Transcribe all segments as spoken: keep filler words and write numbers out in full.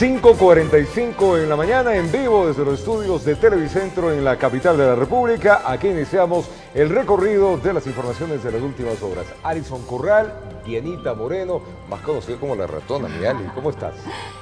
cinco cuarenta y cinco en la mañana, en vivo desde los estudios de Televicentro en la capital de la República. Aquí iniciamos el recorrido de las informaciones de las últimas horas. Alison Corral, Dianita Moreno, más conocida como La Ratona. Mi Ali, ¿cómo estás?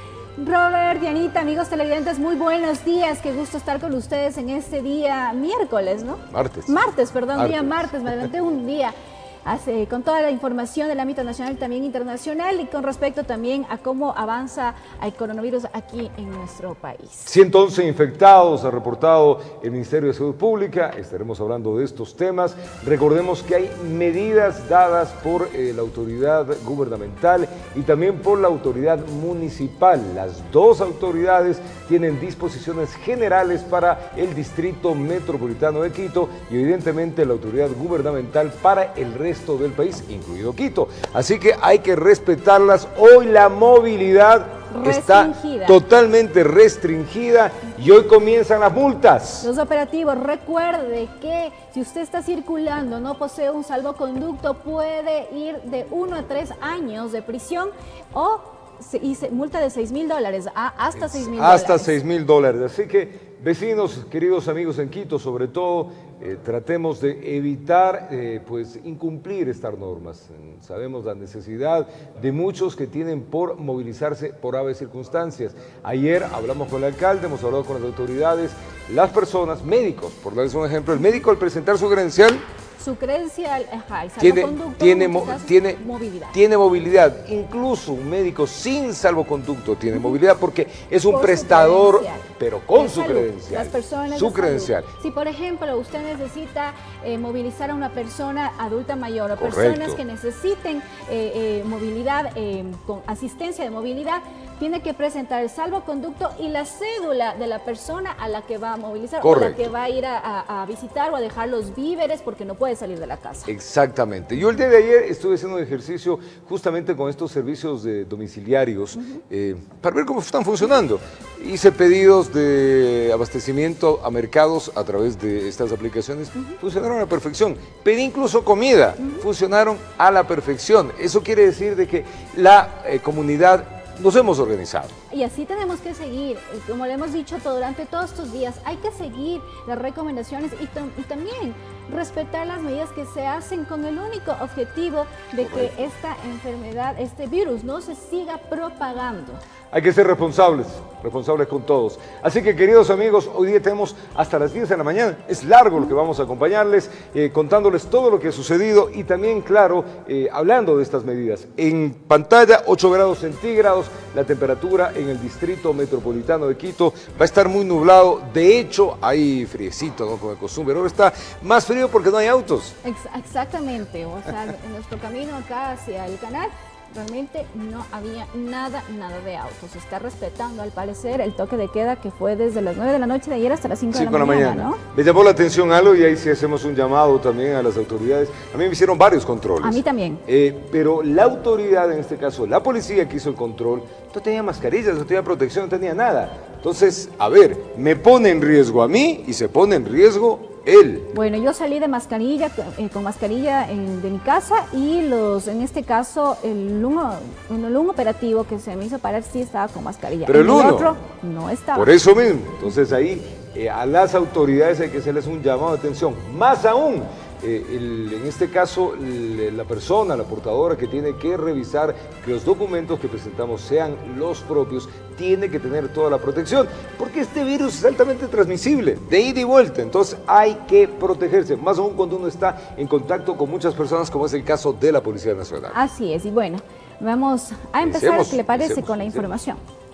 Robert, Dianita, amigos televidentes, muy buenos días. Qué gusto estar con ustedes en este día miércoles, ¿no? Martes. Martes, perdón, martes. día martes. Me adelanté un día. Hace, con toda la información del ámbito nacional y también internacional, y con respecto también a cómo avanza el coronavirus aquí en nuestro país. ciento once infectados ha reportado el Ministerio de Salud Pública. Estaremos hablando de estos temas. Recordemos que hay medidas dadas por eh, la autoridad gubernamental y también por la autoridad municipal. Las dos autoridades tienen disposiciones generales para el Distrito Metropolitano de Quito y evidentemente la autoridad gubernamental para el resto del país, incluido Quito. Así que hay que respetarlas. Hoy la movilidad está totalmente restringida y hoy comienzan las multas. Los operativos, recuerde que si usted está circulando, no posee un salvoconducto, puede ir de uno a tres años de prisión o y se, multa de seis mil dólares a hasta seis mil dólares. Hasta seis mil dólares. Así que, vecinos, queridos amigos en Quito, sobre todo, eh, tratemos de evitar eh, pues, incumplir estas normas. Sabemos la necesidad de muchos que tienen por movilizarse por aves circunstancias. Ayer hablamos con el alcalde, hemos hablado con las autoridades, las personas, médicos, por darles un ejemplo, el médico al presentar su credencial, su credencial, ajá, el tiene, tiene, en casos, tiene, movilidad. tiene movilidad. Incluso un médico sin salvoconducto tiene uh-huh. movilidad porque es un por prestador, pero con su salud, credencial. Las personas su credencial. Salud. Si, por ejemplo, usted necesita eh, movilizar a una persona adulta mayor o Correcto. personas que necesiten eh, eh, movilidad, eh, con asistencia de movilidad, tiene que presentar el salvoconducto y la cédula de la persona a la que va a movilizar. Correcto. O la que va a ir a, a, a visitar o a dejar los víveres porque no puede salir de la casa. Exactamente. Yo el día de ayer estuve haciendo un ejercicio justamente con estos servicios de domiciliarios uh-huh. eh, para ver cómo están funcionando. Hice pedidos de abastecimiento a mercados a través de estas aplicaciones. Uh-huh. Funcionaron a la perfección. Pedí incluso comida. Uh-huh. Funcionaron a la perfección. Eso quiere decir de que la eh, comunidad nos hemos organizado. Y así tenemos que seguir, como le hemos dicho todo, durante todos estos días, hay que seguir las recomendaciones y, y también respetar las medidas que se hacen con el único objetivo de Correcto. Que esta enfermedad, este virus, no se siga propagando. Hay que ser responsables, responsables con todos. Así que, queridos amigos, hoy día tenemos hasta las diez de la mañana. Es largo lo que vamos a acompañarles, eh, contándoles todo lo que ha sucedido y también, claro, eh, hablando de estas medidas. En pantalla, ocho grados centígrados, la temperatura en el Distrito Metropolitano de Quito va a estar muy nublado. De hecho, hay friecito, ¿no? Como de costumbre. Ahora está más frío porque no hay autos. Ex exactamente. O sea, en nuestro camino acá hacia el canal, realmente no había nada, nada de autos. Se está respetando, al parecer, el toque de queda que fue desde las nueve de la noche de ayer hasta las cinco de la mañana, ¿no? Me llamó la atención algo y ahí sí hacemos un llamado también a las autoridades. A mí me hicieron varios controles. A mí también. Eh, pero la autoridad, en este caso, la policía que hizo el control, no tenía mascarillas, no tenía protección, no tenía nada. Entonces, a ver, me pone en riesgo a mí y se pone en riesgo él. Bueno, yo salí de mascarilla, eh, con mascarilla en, de mi casa y los, en este caso, el uno, el uno operativo que se me hizo parar sí estaba con mascarilla. Pero el, el uno, otro no estaba. Por eso mismo, entonces ahí eh, a las autoridades hay que hacerles un llamado de atención. Más aún, eh, el, en este caso, el, la persona, la portadora que tiene que revisar que los documentos que presentamos sean los propios, tiene que tener toda la protección, porque este virus es altamente transmisible, de ida y vuelta, entonces hay que protegerse, más aún cuando uno está en contacto con muchas personas, como es el caso de la Policía Nacional. Así es, y bueno, vamos a empezar, iniciemos, ¿qué le parece iniciemos, con la información?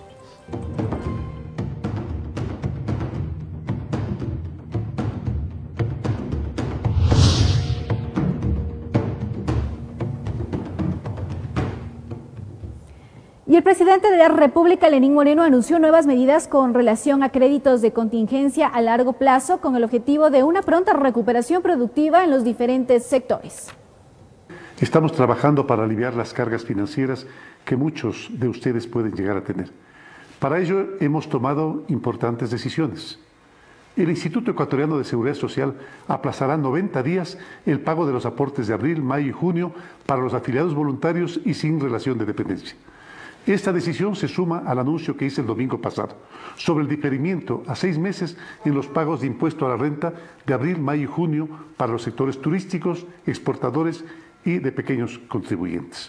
Y el presidente de la República, Lenín Moreno, anunció nuevas medidas con relación a créditos de contingencia a largo plazo con el objetivo de una pronta recuperación productiva en los diferentes sectores. Estamos trabajando para aliviar las cargas financieras que muchos de ustedes pueden llegar a tener. Para ello hemos tomado importantes decisiones. El Instituto Ecuatoriano de Seguridad Social aplazará noventa días el pago de los aportes de abril, mayo y junio para los afiliados voluntarios y sin relación de dependencia. Esta decisión se suma al anuncio que hice el domingo pasado sobre el diferimiento a seis meses en los pagos de impuesto a la renta de abril, mayo y junio para los sectores turísticos, exportadores y de pequeños contribuyentes.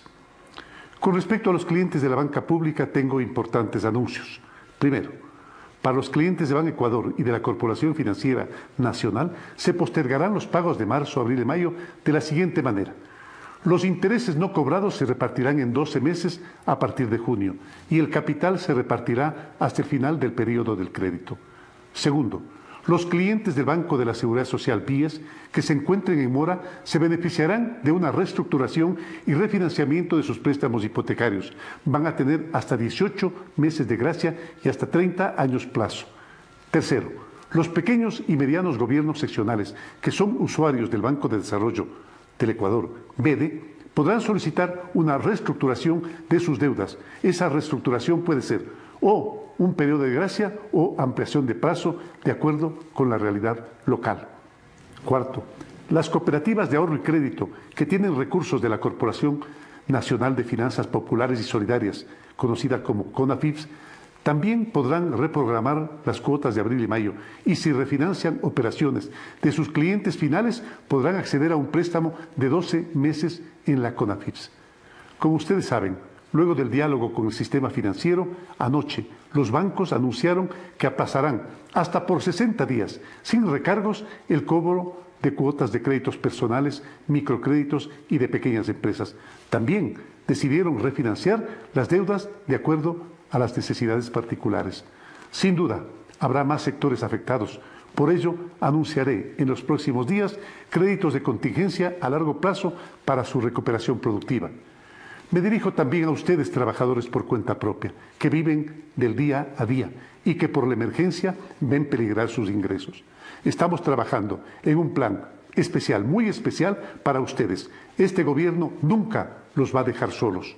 Con respecto a los clientes de la banca pública, tengo importantes anuncios. Primero, para los clientes de Ban Ecuador y de la Corporación Financiera Nacional, se postergarán los pagos de marzo, abril y mayo de la siguiente manera. Los intereses no cobrados se repartirán en doce meses a partir de junio y el capital se repartirá hasta el final del periodo del crédito. Segundo, los clientes del Banco de la Seguridad Social, B I E S, que se encuentren en mora, se beneficiarán de una reestructuración y refinanciamiento de sus préstamos hipotecarios. Van a tener hasta dieciocho meses de gracia y hasta treinta años plazo. Tercero, los pequeños y medianos gobiernos seccionales que son usuarios del Banco de Desarrollo del Ecuador, B E D E, podrán solicitar una reestructuración de sus deudas. Esa reestructuración puede ser o un periodo de gracia o ampliación de plazo de acuerdo con la realidad local. Cuarto, las cooperativas de ahorro y crédito que tienen recursos de la Corporación Nacional de Finanzas Populares y Solidarias, conocida como CONAFIPS, también podrán reprogramar las cuotas de abril y mayo y si refinancian operaciones de sus clientes finales podrán acceder a un préstamo de doce meses en la CONAFIPS. Como ustedes saben, luego del diálogo con el sistema financiero, anoche los bancos anunciaron que pasarán hasta por sesenta días sin recargos el cobro de cuotas de créditos personales, microcréditos y de pequeñas empresas. También decidieron refinanciar las deudas de acuerdo a las necesidades particulares. Sin duda, habrá más sectores afectados. Por ello, anunciaré en los próximos días créditos de contingencia a largo plazo para su recuperación productiva. Me dirijo también a ustedes, trabajadores por cuenta propia, que viven del día a día y que por la emergencia ven peligrar sus ingresos. Estamos trabajando en un plan especial, muy especial para ustedes. Este gobierno nunca los va a dejar solos.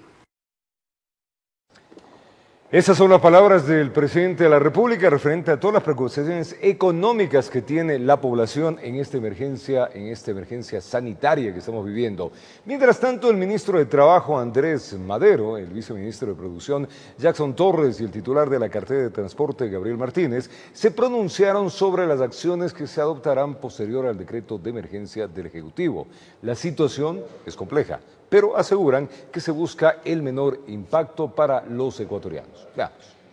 Esas son las palabras del presidente de la República referente a todas las preocupaciones económicas que tiene la población en esta emergencia, en esta emergencia sanitaria que estamos viviendo. Mientras tanto, el ministro de Trabajo, Andrés Madero, el viceministro de Producción, Jackson Torres, y el titular de la cartera de Transporte, Gabriel Martínez, se pronunciaron sobre las acciones que se adoptarán posterior al decreto de emergencia del Ejecutivo. La situación es compleja, pero aseguran que se busca el menor impacto para los ecuatorianos. Veamos.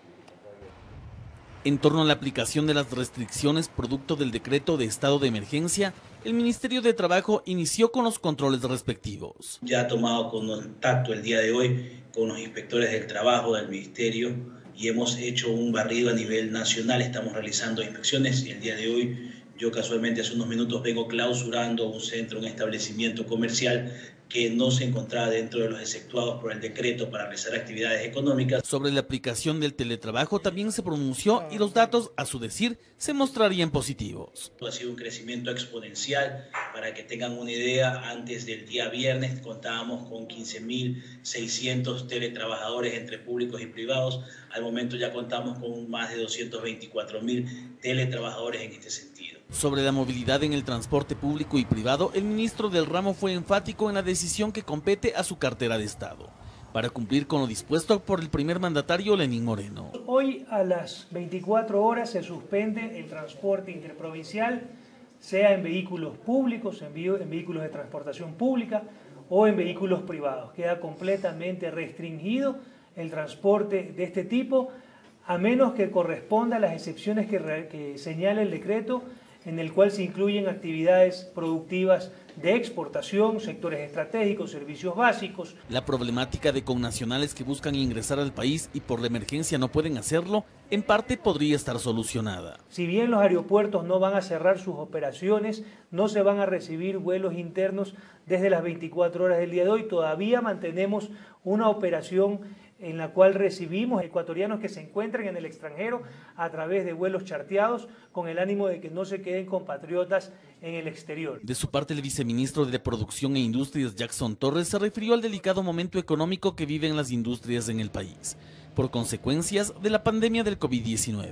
En torno a la aplicación de las restricciones producto del decreto de estado de emergencia, el Ministerio de Trabajo inició con los controles respectivos. Ya ha tomado contacto el día de hoy con los inspectores del trabajo del Ministerio y hemos hecho un barrido a nivel nacional. Estamos realizando inspecciones y el día de hoy yo casualmente hace unos minutos vengo clausurando un centro, un establecimiento comercial que no se encontraba dentro de los exceptuados por el decreto para realizar actividades económicas. Sobre la aplicación del teletrabajo también se pronunció y los datos, a su decir, se mostrarían positivos. Ha sido un crecimiento exponencial. Para que tengan una idea, antes del día viernes contábamos con quince mil seiscientos teletrabajadores entre públicos y privados. Al momento ya contamos con más de doscientos veinticuatro mil teletrabajadores en este sentido. Sobre la movilidad en el transporte público y privado, el ministro del ramo fue enfático en la decisión que compete a su cartera de Estado, para cumplir con lo dispuesto por el primer mandatario Lenín Moreno. Hoy a las veinticuatro horas se suspende el transporte interprovincial, sea en vehículos públicos, en, en vehículos de transportación pública o en vehículos privados. Queda completamente restringido el transporte de este tipo, a menos que corresponda a las excepciones que, que señala el decreto, en el cual se incluyen actividades productivas de exportación, sectores estratégicos, servicios básicos. La problemática de connacionales que buscan ingresar al país y por la emergencia no pueden hacerlo, en parte podría estar solucionada. Si bien los aeropuertos no van a cerrar sus operaciones, no se van a recibir vuelos internos desde las veinticuatro horas del día de hoy, todavía mantenemos una operación en la cual recibimos ecuatorianos que se encuentran en el extranjero a través de vuelos charteados con el ánimo de que no se queden compatriotas en el exterior. De su parte, el viceministro de Producción e Industrias, Jackson Torres, se refirió al delicado momento económico que viven las industrias en el país, por consecuencias de la pandemia del COVID diecinueve.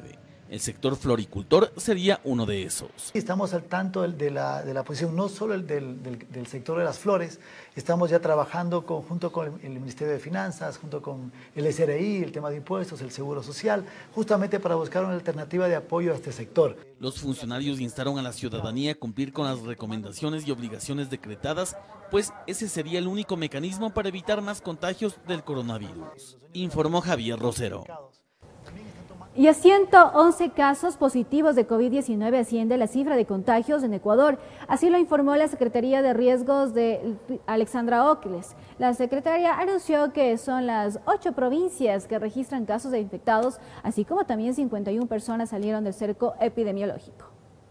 El sector floricultor sería uno de esos. Estamos al tanto de la, de la posición, no solo el del, del, del sector de las flores, estamos ya trabajando con, junto con el Ministerio de Finanzas, junto con el S R I, el tema de impuestos, el Seguro Social, justamente para buscar una alternativa de apoyo a este sector. Los funcionarios instaron a la ciudadanía a cumplir con las recomendaciones y obligaciones decretadas, pues ese sería el único mecanismo para evitar más contagios del coronavirus, informó Javier Rosero. Y a ciento once casos positivos de COVID diecinueve asciende la cifra de contagios en Ecuador. Así lo informó la Secretaría de Riesgos de Alexandra Ocles. La secretaria anunció que son las ocho provincias que registran casos de infectados, así como también cincuenta y una personas salieron del cerco epidemiológico.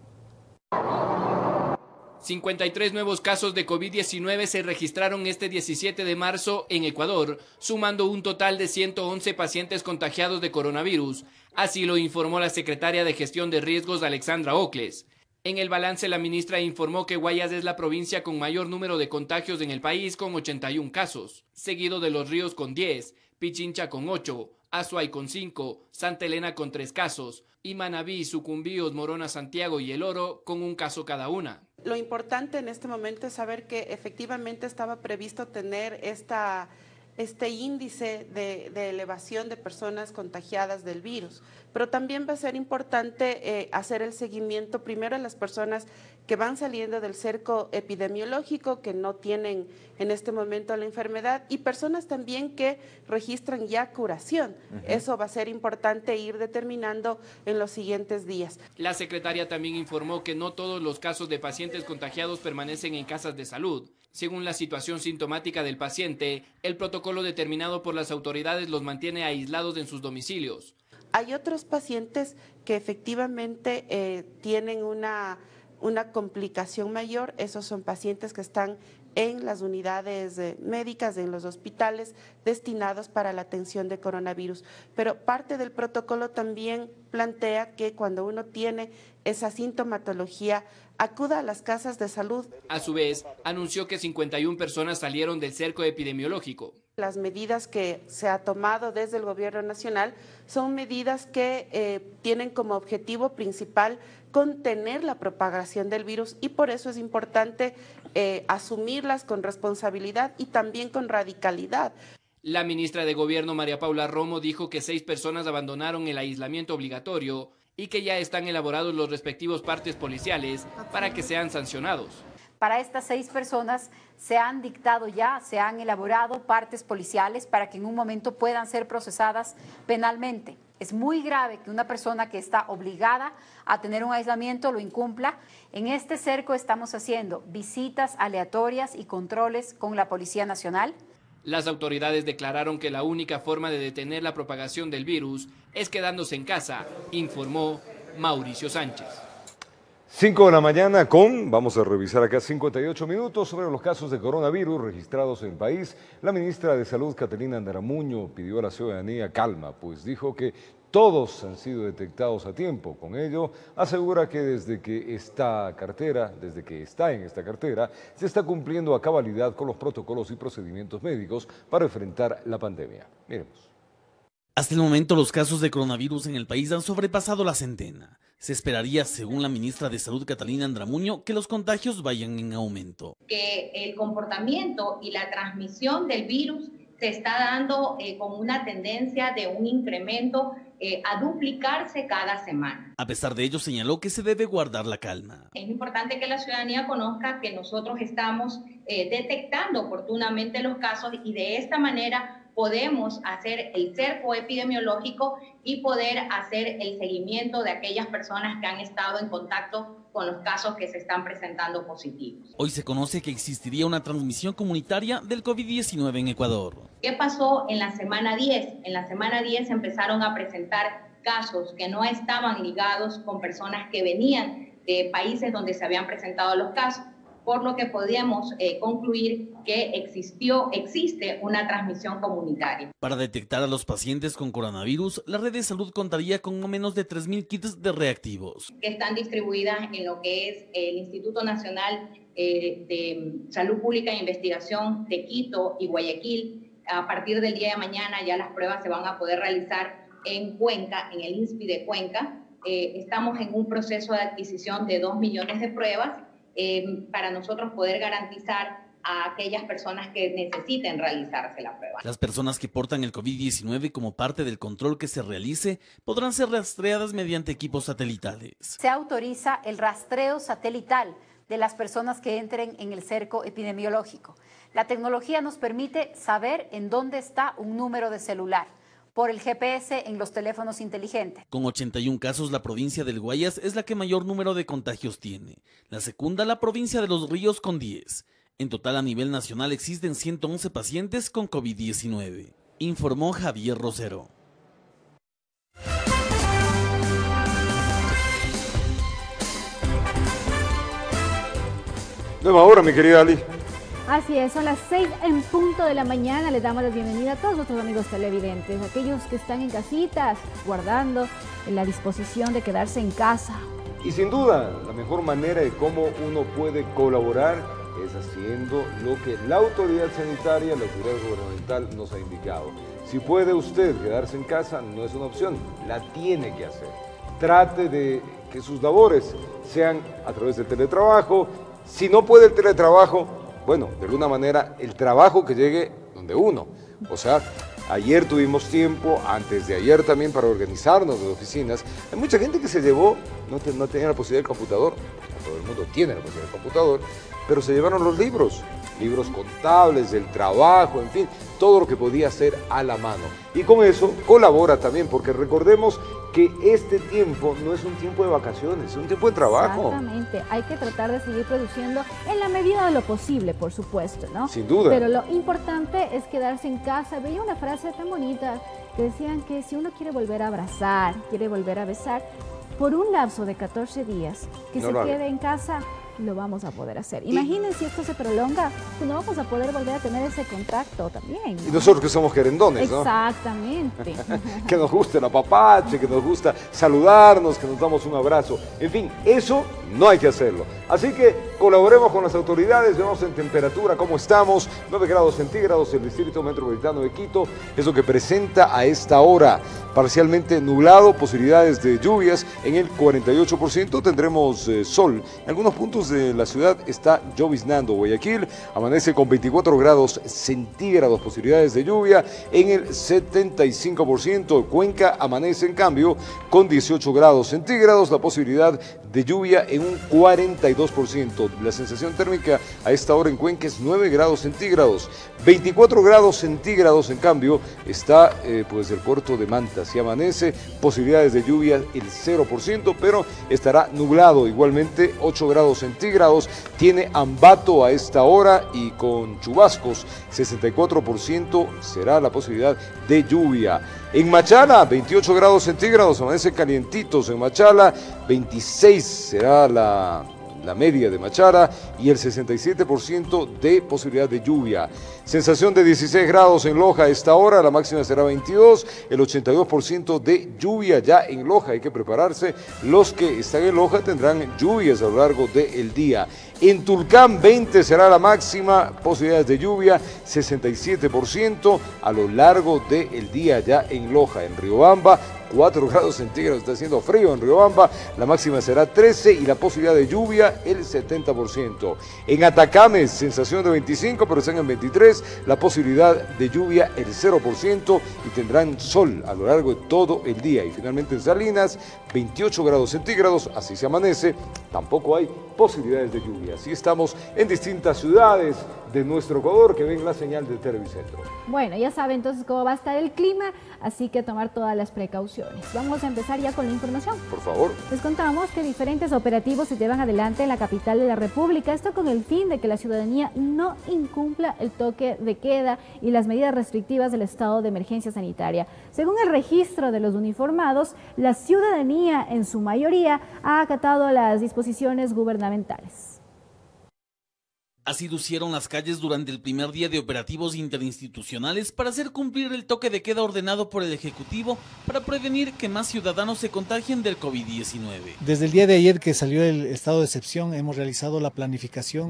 cincuenta y tres nuevos casos de COVID diecinueve se registraron este diecisiete de marzo en Ecuador, sumando un total de ciento once pacientes contagiados de coronavirus. Así lo informó la secretaria de Gestión de Riesgos, Alexandra Ocles. En el balance, la ministra informó que Guayas es la provincia con mayor número de contagios en el país, con ochenta y un casos, seguido de Los Ríos con diez, Pichincha con ocho, Azuay con cinco, Santa Elena con tres casos, y Manabí, Sucumbíos, Morona, Santiago y El Oro con un caso cada una. Lo importante en este momento es saber que efectivamente estaba previsto tener esta, este índice de, de elevación de personas contagiadas del virus, pero también va a ser importante eh, hacer el seguimiento primero a las personas que van saliendo del cerco epidemiológico, que no tienen en este momento la enfermedad, y personas también que registran ya curación. Uh-huh. Eso va a ser importante ir determinando en los siguientes días. La secretaria también informó que no todos los casos de pacientes contagiados permanecen en casas de salud. Según la situación sintomática del paciente, el protocolo determinado por las autoridades los mantiene aislados en sus domicilios. Hay otros pacientes que efectivamente eh, tienen una... una complicación mayor. Esos son pacientes que están en las unidades eh, médicas, en los hospitales destinados para la atención de coronavirus. Pero parte del protocolo también plantea que cuando uno tiene esa sintomatología, acuda a las casas de salud. A su vez, anunció que cincuenta y una personas salieron del cerco epidemiológico. Las medidas que se ha tomado desde el gobierno nacional son medidas que eh, tienen como objetivo principal contener la propagación del virus, y por eso es importante eh, asumirlas con responsabilidad y también con radicalidad. La ministra de Gobierno, María Paula Romo, dijo que seis personas abandonaron el aislamiento obligatorio y que ya están elaborados los respectivos partes policiales para que sean sancionados. Para estas seis personas se han dictado ya, se han elaborado partes policiales para que en un momento puedan ser procesadas penalmente. Es muy grave que una persona que está obligada a tener un aislamiento lo incumpla. En este cerco estamos haciendo visitas aleatorias y controles con la Policía Nacional. Las autoridades declararon que la única forma de detener la propagación del virus es quedándose en casa, informó Mauricio Sánchez. cinco de la mañana con, vamos a revisar acá cincuenta y ocho minutos sobre los casos de coronavirus registrados en el país. La ministra de Salud, Catalina Andaramuño, pidió a la ciudadanía calma, pues dijo que todos han sido detectados a tiempo. Con ello, asegura que desde que esta cartera, desde que está en esta cartera, se está cumpliendo a cabalidad con los protocolos y procedimientos médicos para enfrentar la pandemia. Miremos. Hasta el momento, los casos de coronavirus en el país han sobrepasado la centena. Se esperaría, según la ministra de Salud, Catalina Andaramuño, que los contagios vayan en aumento. Que el comportamiento y la transmisión del virus se está dando eh, con una tendencia de un incremento eh, a duplicarse cada semana. A pesar de ello, señaló que se debe guardar la calma. Es importante que la ciudadanía conozca que nosotros estamos eh, detectando oportunamente los casos y de esta manera podemos hacer el cerco epidemiológico y poder hacer el seguimiento de aquellas personas que han estado en contacto con los casos que se están presentando positivos. Hoy se conoce que existiría una transmisión comunitaria del COVID diecinueve en Ecuador. ¿Qué pasó en la semana diez? En la semana diez empezaron a presentar casos que no estaban ligados con personas que venían de países donde se habían presentado los casos, por lo que podíamos eh, concluir que existió, existe una transmisión comunitaria. Para detectar a los pacientes con coronavirus, la red de salud contaría con no menos de tres mil kits de reactivos. Que están distribuidas en lo que es el Instituto Nacional eh, de Salud Pública e Investigación de Quito y Guayaquil. A partir del día de mañana ya las pruebas se van a poder realizar en Cuenca, en el INSPI de Cuenca, eh, estamos en un proceso de adquisición de dos millones de pruebas eh, para nosotros poder garantizar a aquellas personas que necesiten realizarse la prueba. Las personas que portan el COVID diecinueve como parte del control que se realice podrán ser rastreadas mediante equipos satelitales. Se autoriza el rastreo satelital de las personas que entren en el cerco epidemiológico. La tecnología nos permite saber en dónde está un número de celular por el G P S en los teléfonos inteligentes. Con ochenta y un casos, la provincia del Guayas es la que mayor número de contagios tiene. La segunda, la provincia de Los Ríos, con diez. En total, a nivel nacional existen ciento once pacientes con COVID diecinueve, informó Javier Rosero. Nueva hora, mi querida Ali. Así es, son las seis en punto de la mañana. Les damos la bienvenida a todos nuestros amigos televidentes, aquellos que están en casitas, guardando en la disposición de quedarse en casa. Y sin duda, la mejor manera de cómo uno puede colaborar es haciendo lo que la autoridad sanitaria, la autoridad gubernamental nos ha indicado. Si puede usted quedarse en casa, no es una opción, la tiene que hacer. Trate de que sus labores sean a través del teletrabajo. Si no puede el teletrabajo, bueno, de alguna manera el trabajo que llegue donde uno. O sea, ayer tuvimos tiempo, antes de ayer también, para organizarnos las oficinas. Hay mucha gente que se llevó, no, te, no tenía la posibilidad del computador, todo el mundo tiene la posibilidad del computador, pero se llevaron los libros, libros contables, del trabajo, en fin, todo lo que podía hacer a la mano. Y con eso colabora también, porque recordemos que este tiempo no es un tiempo de vacaciones, es un tiempo de trabajo. Exactamente, hay que tratar de seguir produciendo en la medida de lo posible, por supuesto, ¿no? Sin duda. Pero lo importante es quedarse en casa. Veía una frase tan bonita que decían que si uno quiere volver a abrazar, quiere volver a besar, por un lapso de catorce días, que no se lo quede en casa, lo vamos a poder hacer. Imaginen si esto se prolonga, pues no vamos a poder volver a tener ese contacto también, ¿no? Y nosotros que somos querendones, ¿no? Exactamente. Que nos gusta el apapache, que nos gusta saludarnos, que nos damos un abrazo. En fin, eso no hay que hacerlo. Así que colaboremos con las autoridades, vemos en temperatura cómo estamos, nueve grados centígrados, el Distrito Metropolitano de Quito, es lo que presenta a esta hora. Parcialmente nublado, posibilidades de lluvias en el cuarenta y ocho por ciento, tendremos eh, sol. En algunos puntos de la ciudad está lloviznando. Guayaquil amanece con veinticuatro grados centígrados, posibilidades de lluvia en el setenta y cinco por ciento. Cuenca amanece en cambio con dieciocho grados centígrados, la posibilidad de lluvia en un cuarenta y dos por ciento. La sensación térmica a esta hora en Cuenca es nueve grados centígrados. veinticuatro grados centígrados en cambio está eh, pues el puerto de Manta. Si amanece, posibilidades de lluvia el cero por ciento, pero estará nublado igualmente, ocho grados centígrados. Tiene Ambato a esta hora y con chubascos, sesenta y cuatro por ciento será la posibilidad de lluvia. En Machala, veintiocho grados centígrados, amanece calientitos en Machala, veintiséis será la... la media de Machala y el sesenta y siete por ciento de posibilidad de lluvia. Sensación de dieciséis grados en Loja a esta hora, la máxima será veintidós, el ochenta y dos por ciento de lluvia ya en Loja, hay que prepararse. Los que están en Loja tendrán lluvias a lo largo del día. En Tulcán, veinte será la máxima, posibilidades de lluvia, sesenta y siete por ciento a lo largo del día ya en Loja. En Riobamba, cuatro grados centígrados, está haciendo frío en Riobamba, la máxima será trece y la posibilidad de lluvia el setenta por ciento. En Atacames, sensación de veinticinco, pero están en veintitrés, la posibilidad de lluvia el cero por ciento y tendrán sol a lo largo de todo el día. Y finalmente en Salinas, veintiocho grados centígrados, así se amanece, tampoco hay posibilidades de lluvia. Así estamos en distintas ciudades de nuestro Ecuador que ven la señal de Televicentro. Bueno, ya saben entonces cómo va a estar el clima, así que tomar todas las precauciones. Vamos a empezar ya con la información. Por favor. Les contamos que diferentes operativos se llevan adelante en la capital de la República, esto con el fin de que la ciudadanía no incumpla el toque de queda y las medidas restrictivas del estado de emergencia sanitaria. Según el registro de los uniformados, la ciudadanía en su mayoría ha acatado las disposiciones gubernamentales. Así lucieron las calles durante el primer día de operativos interinstitucionales para hacer cumplir el toque de queda ordenado por el Ejecutivo para prevenir que más ciudadanos se contagien del COVID diecinueve. Desde el día de ayer que salió el estado de excepción hemos realizado la planificación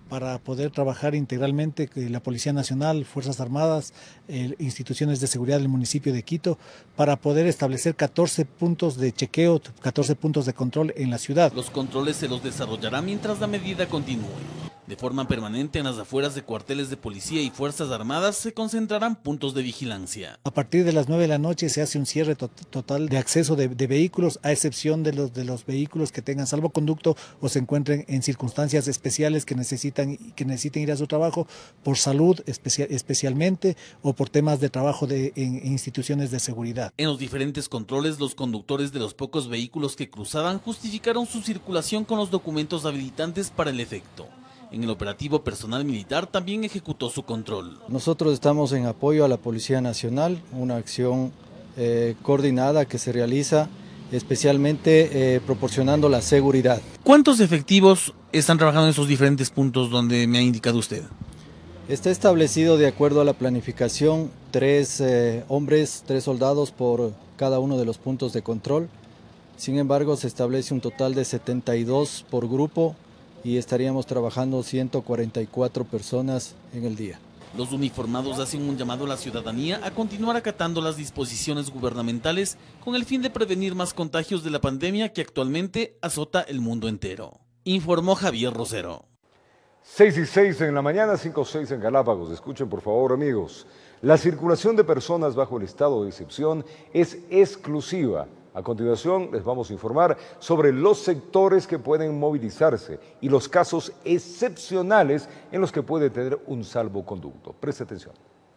para poder trabajar integralmente la Policía Nacional, Fuerzas Armadas, eh, instituciones de seguridad del municipio de Quito, para poder establecer catorce puntos de chequeo, catorce puntos de control en la ciudad. Los controles se los desarrollará mientras la medida continúe. De forma permanente en las afueras de cuarteles de policía y Fuerzas Armadas se concentrarán puntos de vigilancia. A partir de las nueve de la noche se hace un cierre to total de acceso de, de vehículos, a excepción de los, de los vehículos que tengan salvoconducto o se encuentren en circunstancias especiales que necesitan, que necesiten ir a su trabajo por salud especial, especialmente o por temas de trabajo de, en, en instituciones de seguridad. En los diferentes controles, los conductores de los pocos vehículos que cruzaban justificaron su circulación con los documentos habilitantes para el efecto. En el operativo, personal militar también ejecutó su control. Nosotros estamos en apoyo a la Policía Nacional, una acción eh, coordinada que se realiza especialmente eh, proporcionando la seguridad. ¿Cuántos efectivos están trabajando en esos diferentes puntos donde me ha indicado usted? Está establecido de acuerdo a la planificación tres eh, hombres, tres soldados por cada uno de los puntos de control. Sin embargo, se establece un total de setenta y dos por grupo y estaríamos trabajando ciento cuarenta y cuatro personas en el día. Los uniformados hacen un llamado a la ciudadanía a continuar acatando las disposiciones gubernamentales con el fin de prevenir más contagios de la pandemia que actualmente azota el mundo entero. Informó Javier Rosero. seis y seis en la mañana, cinco y seis en Galápagos. Escuchen por favor, amigos. La circulación de personas bajo el estado de excepción es exclusiva. A continuación les vamos a informar sobre los sectores que pueden movilizarse y los casos excepcionales en los que puede tener un salvoconducto. Preste atención.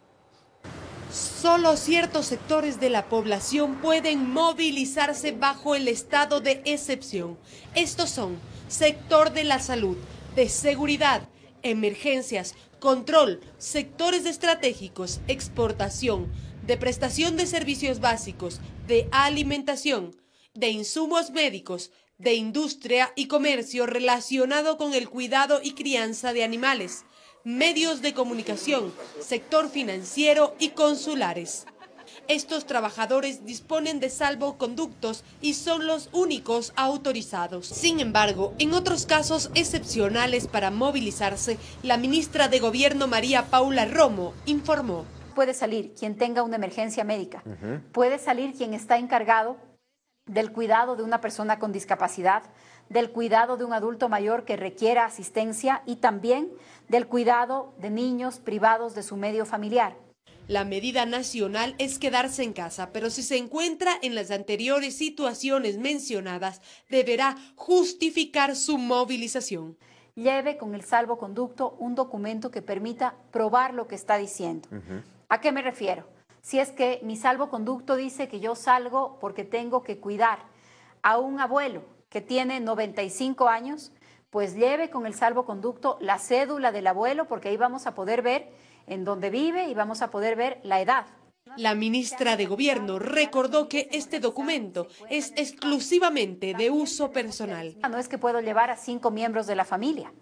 Solo ciertos sectores de la población pueden movilizarse bajo el estado de excepción. Estos son sector de la salud, de seguridad, emergencias, control, sectores estratégicos, exportación, de prestación de servicios básicos, de alimentación, de insumos médicos, de industria y comercio relacionado con el cuidado y crianza de animales, medios de comunicación, sector financiero y consulares. Estos trabajadores disponen de salvoconductos y son los únicos autorizados. Sin embargo, en otros casos excepcionales para movilizarse, la ministra de Gobierno María Paula Romo informó. Puede salir quien tenga una emergencia médica, uh-huh. Puede salir quien está encargado del cuidado de una persona con discapacidad, del cuidado de un adulto mayor que requiera asistencia y también del cuidado de niños privados de su medio familiar. La medida nacional es quedarse en casa, pero si se encuentra en las anteriores situaciones mencionadas, deberá justificar su movilización. Lleve con el salvoconducto un documento que permita probar lo que está diciendo. Uh-huh. ¿A qué me refiero? Si es que mi salvoconducto dice que yo salgo porque tengo que cuidar a un abuelo que tiene noventa y cinco años, pues lleve con el salvoconducto la cédula del abuelo, porque ahí vamos a poder ver en dónde vive y vamos a poder ver la edad. La ministra de Gobierno recordó que este documento es exclusivamente de uso personal. No es que puedo llevar a cinco miembros de la familia.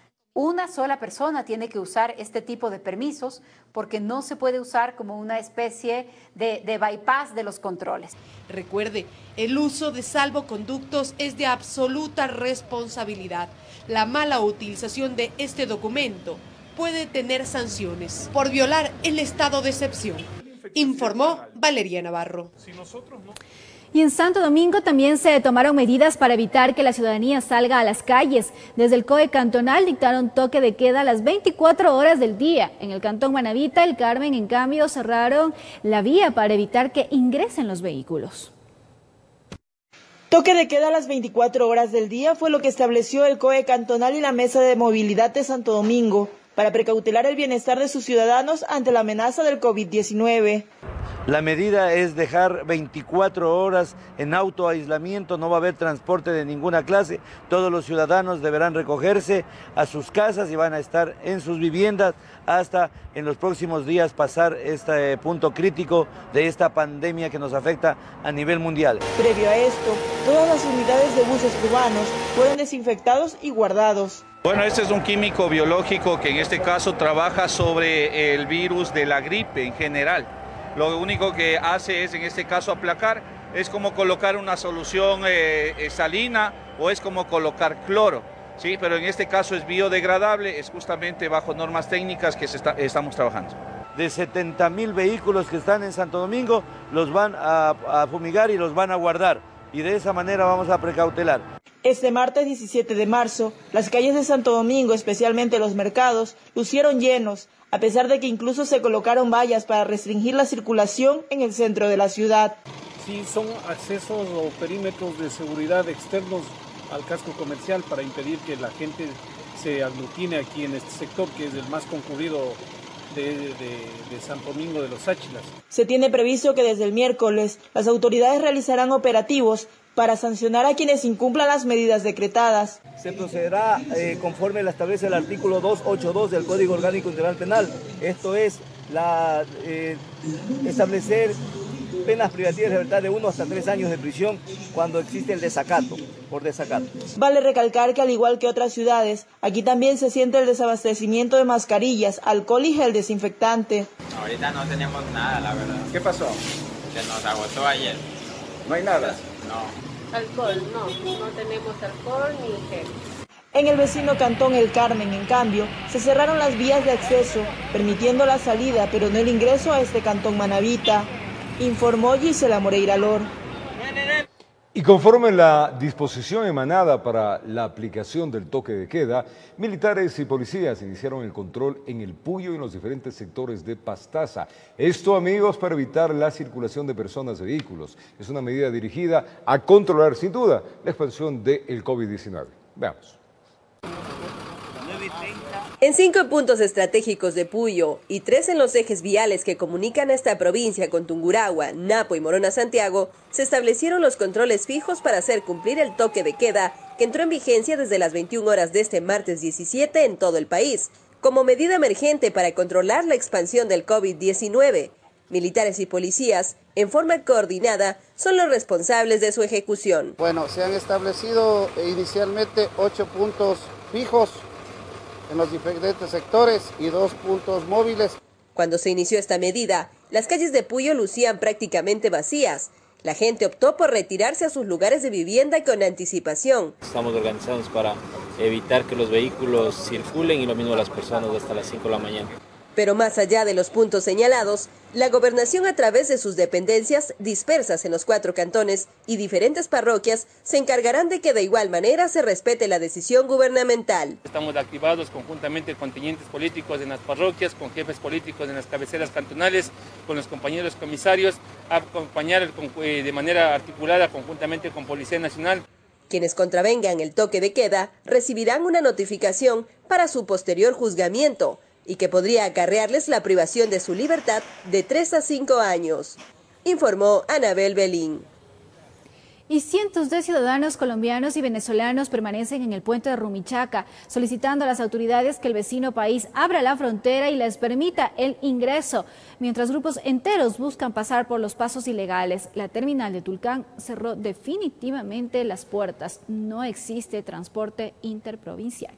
Una sola persona tiene que usar este tipo de permisos porque no se puede usar como una especie de, de bypass de los controles. Recuerde, el uso de salvoconductos es de absoluta responsabilidad. La mala utilización de este documento puede tener sanciones por violar el estado de excepción, informó Valeria Navarro. Y en Santo Domingo también se tomaron medidas para evitar que la ciudadanía salga a las calles. Desde el C O E cantonal dictaron toque de queda a las veinticuatro horas del día. En el cantón Manabita, el Carmen, en cambio, cerraron la vía para evitar que ingresen los vehículos. Toque de queda a las veinticuatro horas del día fue lo que estableció el C O E cantonal y la Mesa de Movilidad de Santo Domingo para precautelar el bienestar de sus ciudadanos ante la amenaza del COVID diecinueve. La medida es dejar veinticuatro horas en autoaislamiento, no va a haber transporte de ninguna clase, todos los ciudadanos deberán recogerse a sus casas y van a estar en sus viviendas hasta en los próximos días pasar este punto crítico de esta pandemia que nos afecta a nivel mundial. Previo a esto, todas las unidades de buses cubanos fueron desinfectados y guardados. Bueno, este es un químico biológico que en este caso trabaja sobre el virus de la gripe en general. Lo único que hace es, en este caso, aplacar, es como colocar una solución eh, salina o es como colocar cloro. Sí, pero en este caso es biodegradable, es justamente bajo normas técnicas que se está, estamos trabajando. De setenta mil vehículos que están en Santo Domingo, los van a, a fumigar y los van a guardar. Y de esa manera vamos a precautelar. Este martes diecisiete de marzo, las calles de Santo Domingo, especialmente los mercados, lucieron llenos, a pesar de que incluso se colocaron vallas para restringir la circulación en el centro de la ciudad. Sí, son accesos o perímetros de seguridad externos al casco comercial para impedir que la gente se aglutine aquí en este sector, que es el más concurrido de, de, de Santo Domingo de los Áchilas. Se tiene previsto que desde el miércoles las autoridades realizarán operativos para sancionar a quienes incumplan las medidas decretadas. Se procederá eh, conforme lo establece el artículo doscientos ochenta y dos del Código Orgánico Integral Penal. Esto es la, eh, establecer penas privativas de libertad de uno hasta tres años de prisión cuando existe el desacato, por desacato. Vale recalcar que al igual que otras ciudades, aquí también se siente el desabastecimiento de mascarillas, alcohol y gel desinfectante. Ahorita no tenemos nada, la verdad. ¿Qué pasó? Se nos agotó ayer. ¿No hay nada? No. Alcohol, no, no tenemos alcohol ni gel. En el vecino cantón El Carmen, en cambio, se cerraron las vías de acceso, permitiendo la salida, pero no el ingreso a este cantón manabita, informó Gisela Moreira Lor. Y conforme la disposición emanada para la aplicación del toque de queda, militares y policías iniciaron el control en El Puyo y en los diferentes sectores de Pastaza. Esto, amigos, para evitar la circulación de personas y vehículos. Es una medida dirigida a controlar, sin duda, la expansión del COVID diecinueve. Veamos. En cinco puntos estratégicos de Puyo y tres en los ejes viales que comunican a esta provincia con Tungurahua, Napo y Morona Santiago, se establecieron los controles fijos para hacer cumplir el toque de queda que entró en vigencia desde las veintiuna horas de este martes diecisiete en todo el país, como medida emergente para controlar la expansión del COVID diecinueve. Militares y policías, en forma coordinada, son los responsables de su ejecución. Bueno, se han establecido inicialmente ocho puntos fijos en los diferentes sectores y dos puntos móviles. Cuando se inició esta medida, las calles de Puyo lucían prácticamente vacías. La gente optó por retirarse a sus lugares de vivienda con anticipación. Estamos organizados para evitar que los vehículos circulen y lo mismo las personas hasta las cinco de la mañana. Pero más allá de los puntos señalados, la gobernación a través de sus dependencias dispersas en los cuatro cantones y diferentes parroquias se encargarán de que de igual manera se respete la decisión gubernamental. Estamos activados conjuntamente con contingentes políticos en las parroquias, con jefes políticos en las cabeceras cantonales, con los compañeros comisarios, a acompañar de manera articulada conjuntamente con Policía Nacional. Quienes contravengan el toque de queda recibirán una notificación para su posterior juzgamiento, y que podría acarrearles la privación de su libertad de tres a cinco años, informó Anabel Belín. Y cientos de ciudadanos colombianos y venezolanos permanecen en el puente de Rumichaca, solicitando a las autoridades que el vecino país abra la frontera y les permita el ingreso, mientras grupos enteros buscan pasar por los pasos ilegales. La terminal de Tulcán cerró definitivamente las puertas. No existe transporte interprovincial.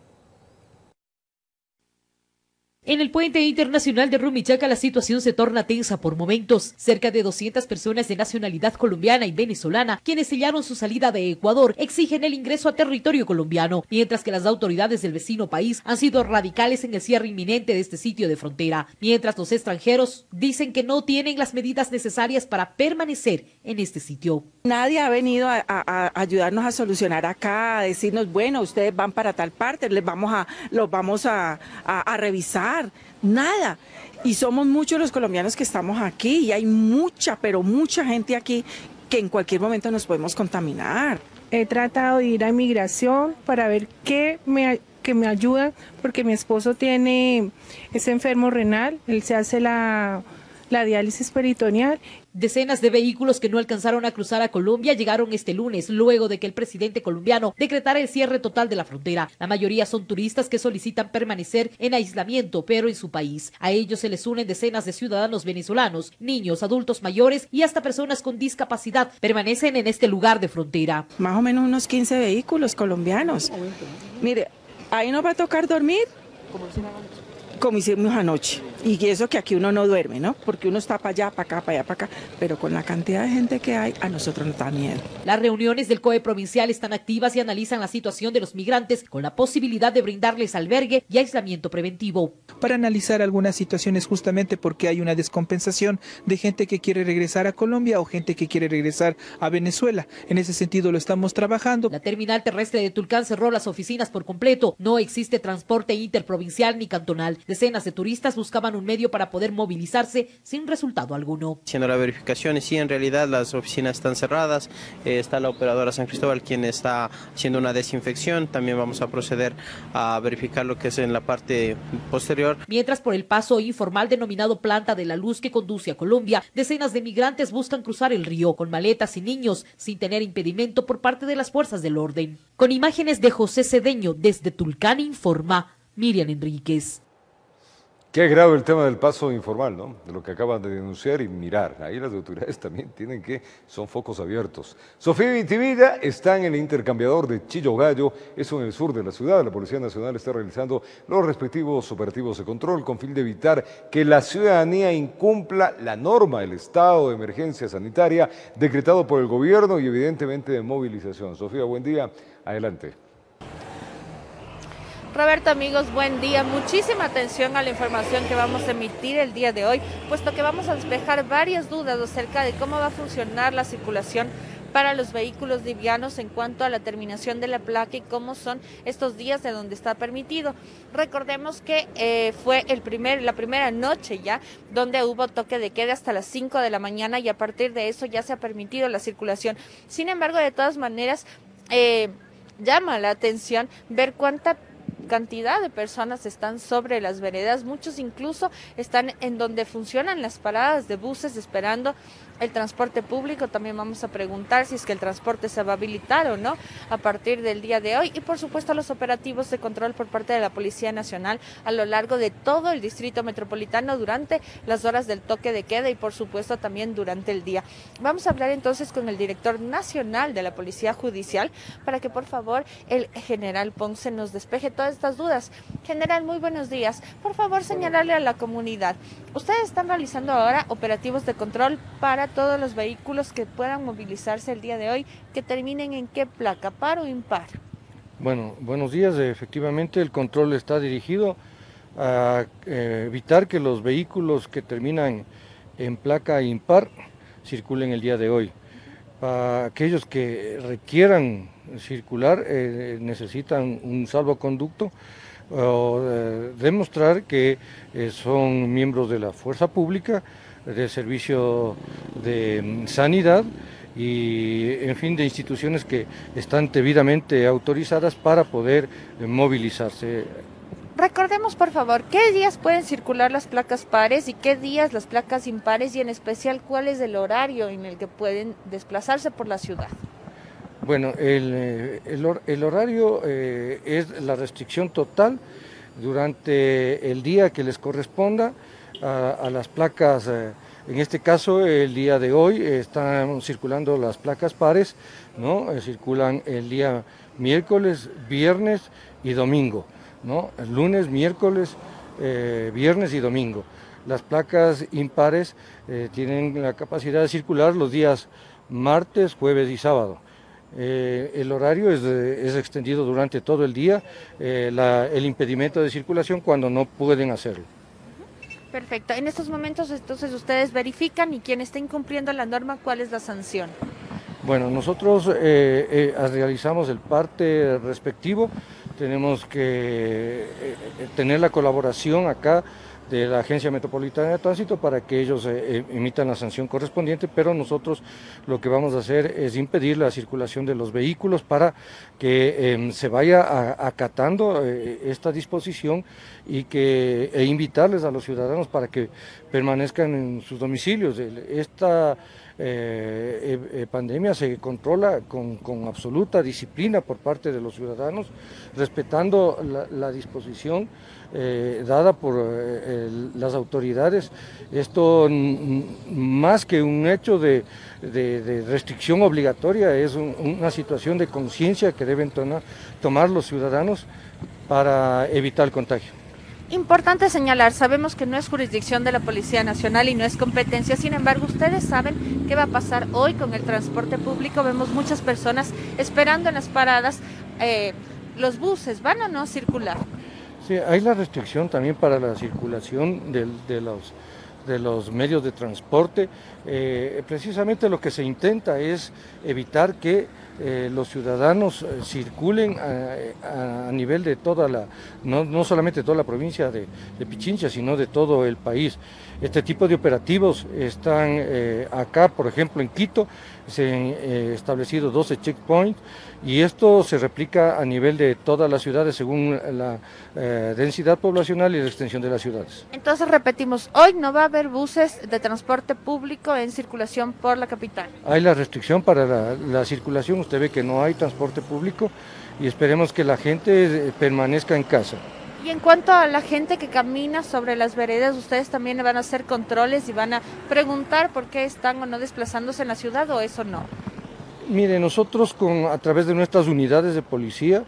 En el puente internacional de Rumichaca la situación se torna tensa por momentos. Cerca de doscientas personas de nacionalidad colombiana y venezolana, quienes sellaron su salida de Ecuador, exigen el ingreso a territorio colombiano, mientras que las autoridades del vecino país han sido radicales en el cierre inminente de este sitio de frontera. Mientras los extranjeros dicen que no tienen las medidas necesarias para permanecer en este sitio. Nadie ha venido a, a, a ayudarnos a solucionar acá, a decirnos, bueno, ustedes van para tal parte, les vamos a, los vamos a, a, a revisar. Nada. Y somos muchos los colombianos que estamos aquí y hay mucha, pero mucha gente aquí que en cualquier momento nos podemos contaminar. He tratado de ir a migración para ver qué me, que me ayuda, porque mi esposo tiene, es enfermo renal, él se hace la, la diálisis peritoneal. Decenas de vehículos que no alcanzaron a cruzar a Colombia llegaron este lunes, luego de que el presidente colombiano decretara el cierre total de la frontera. La mayoría son turistas que solicitan permanecer en aislamiento, pero en su país. A ellos se les unen decenas de ciudadanos venezolanos, niños, adultos mayores y hasta personas con discapacidad. Permanecen en este lugar de frontera. Más o menos unos quince vehículos colombianos. Mire, ahí nos va a tocar dormir como hicimos anoche. Y eso que aquí uno no duerme, ¿no? Porque uno está para allá, para acá, para allá, para acá. Pero con la cantidad de gente que hay, a nosotros nos da miedo. Las reuniones del C O E provincial están activas y analizan la situación de los migrantes con la posibilidad de brindarles albergue y aislamiento preventivo. Para analizar algunas situaciones justamente porque hay una descompensación de gente que quiere regresar a Colombia o gente que quiere regresar a Venezuela. En ese sentido lo estamos trabajando. La terminal terrestre de Tulcán cerró las oficinas por completo. No existe transporte interprovincial ni cantonal. Decenas de turistas buscaban un medio para poder movilizarse sin resultado alguno. Haciendo la verificación y sí, en realidad las oficinas están cerradas, eh, está la operadora San Cristóbal quien está haciendo una desinfección, también vamos a proceder a verificar lo que es en la parte posterior. Mientras por el paso informal denominado Planta de la Luz que conduce a Colombia, decenas de migrantes buscan cruzar el río con maletas y niños sin tener impedimento por parte de las fuerzas del orden. Con imágenes de José Cedeño desde Tulcán informa Miriam Enríquez. Qué grave el tema del paso informal, ¿no? De lo que acaban de denunciar y mirar. Ahí las autoridades también tienen que, son focos abiertos. Sofía y Vintimilla están en el intercambiador de Chillo Gallo, eso en el sur de la ciudad. La Policía Nacional está realizando los respectivos operativos de control con fin de evitar que la ciudadanía incumpla la norma del estado de emergencia sanitaria decretado por el gobierno y evidentemente de movilización. Sofía, buen día. Adelante. Roberto, amigos, buen día. Muchísima atención a la información que vamos a emitir el día de hoy, puesto que vamos a despejar varias dudas acerca de cómo va a funcionar la circulación para los vehículos livianos en cuanto a la terminación de la placa y cómo son estos días de donde está permitido. Recordemos que eh, fue el primer, la primera noche ya donde hubo toque de queda hasta las cinco de la mañana y a partir de eso ya se ha permitido la circulación. Sin embargo, de todas maneras, eh, llama la atención ver cuánta cantidad de personas están sobre las veredas, muchos incluso están en donde funcionan las paradas de buses esperando el transporte público. También vamos a preguntar si es que el transporte se va a habilitar o no a partir del día de hoy y por supuesto los operativos de control por parte de la Policía Nacional a lo largo de todo el distrito metropolitano durante las horas del toque de queda y por supuesto también durante el día. Vamos a hablar entonces con el director nacional de la Policía Judicial para que por favor el general Ponce nos despeje todas estas dudas. General, muy buenos días. Por favor, señalarle a la comunidad. Ustedes están realizando ahora operativos de control para todos los vehículos que puedan movilizarse el día de hoy, que terminen en qué placa, par o impar. Bueno, buenos días. Efectivamente, el control está dirigido a eh, evitar que los vehículos que terminan en placa impar circulen el día de hoy. Para aquellos que requieran circular, eh, necesitan un salvoconducto o eh, demostrar que eh, son miembros de la fuerza pública, de servicio de sanidad y, en fin, de instituciones que están debidamente autorizadas para poder eh, movilizarse. Recordemos, por favor, qué días pueden circular las placas pares y qué días las placas impares y en especial cuál es el horario en el que pueden desplazarse por la ciudad. Bueno, el, el, el horario eh, es la restricción total durante el día que les corresponda a, a las placas. Eh, en este caso, el día de hoy eh, están circulando las placas pares, ¿no? Eh, circulan el día miércoles, viernes y domingo, ¿no? El lunes, miércoles, eh, viernes y domingo. Las placas impares eh, tienen la capacidad de circular los días martes, jueves y sábado. Eh, el horario es, de, es extendido durante todo el día, eh, la, el impedimento de circulación cuando no pueden hacerlo. Perfecto. En estos momentos entonces ustedes verifican y quien está incumpliendo la norma, ¿cuál es la sanción? Bueno, nosotros eh, eh, realizamos el parte respectivo, tenemos que eh, tener la colaboración acá de la Agencia Metropolitana de Tránsito para que ellos eh, emitan la sanción correspondiente, pero nosotros lo que vamos a hacer es impedir la circulación de los vehículos para que eh, se vaya a, acatando eh, esta disposición y que e invitarles a los ciudadanos para que permanezcan en sus domicilios. Esta eh, eh, pandemia se controla con, con absoluta disciplina por parte de los ciudadanos, respetando la, la disposición Eh, dada por eh, el, las autoridades. Esto más que un hecho de, de, de restricción obligatoria es un, una situación de conciencia que deben tomar, tomar los ciudadanos para evitar el contagio. Importante señalar, sabemos que no es jurisdicción de la Policía Nacional y no es competencia, sin embargo, ustedes saben qué va a pasar hoy con el transporte público. Vemos muchas personas esperando en las paradas. Eh, ¿Los buses van o no a circular? Sí, hay la restricción también para la circulación de, de, los, de los medios de transporte. Eh, precisamente lo que se intenta es evitar que Eh, los ciudadanos eh, circulen a, a nivel de toda la, no, no solamente de toda la provincia de, de Pichincha, sino de todo el país. Este tipo de operativos están eh, acá, por ejemplo, en Quito, se han eh, establecido doce checkpoints y esto se replica a nivel de todas las ciudades según la eh, densidad poblacional y la extensión de las ciudades. Entonces repetimos, hoy no va a haber buses de transporte público en circulación por la capital. Hay la restricción para la, la circulación, usted ve que no hay transporte público y esperemos que la gente permanezca en casa. Y en cuanto a la gente que camina sobre las veredas, ¿ustedes también van a hacer controles y van a preguntar por qué están o no desplazándose en la ciudad o eso no? Mire, nosotros con, a través de nuestras unidades de policía,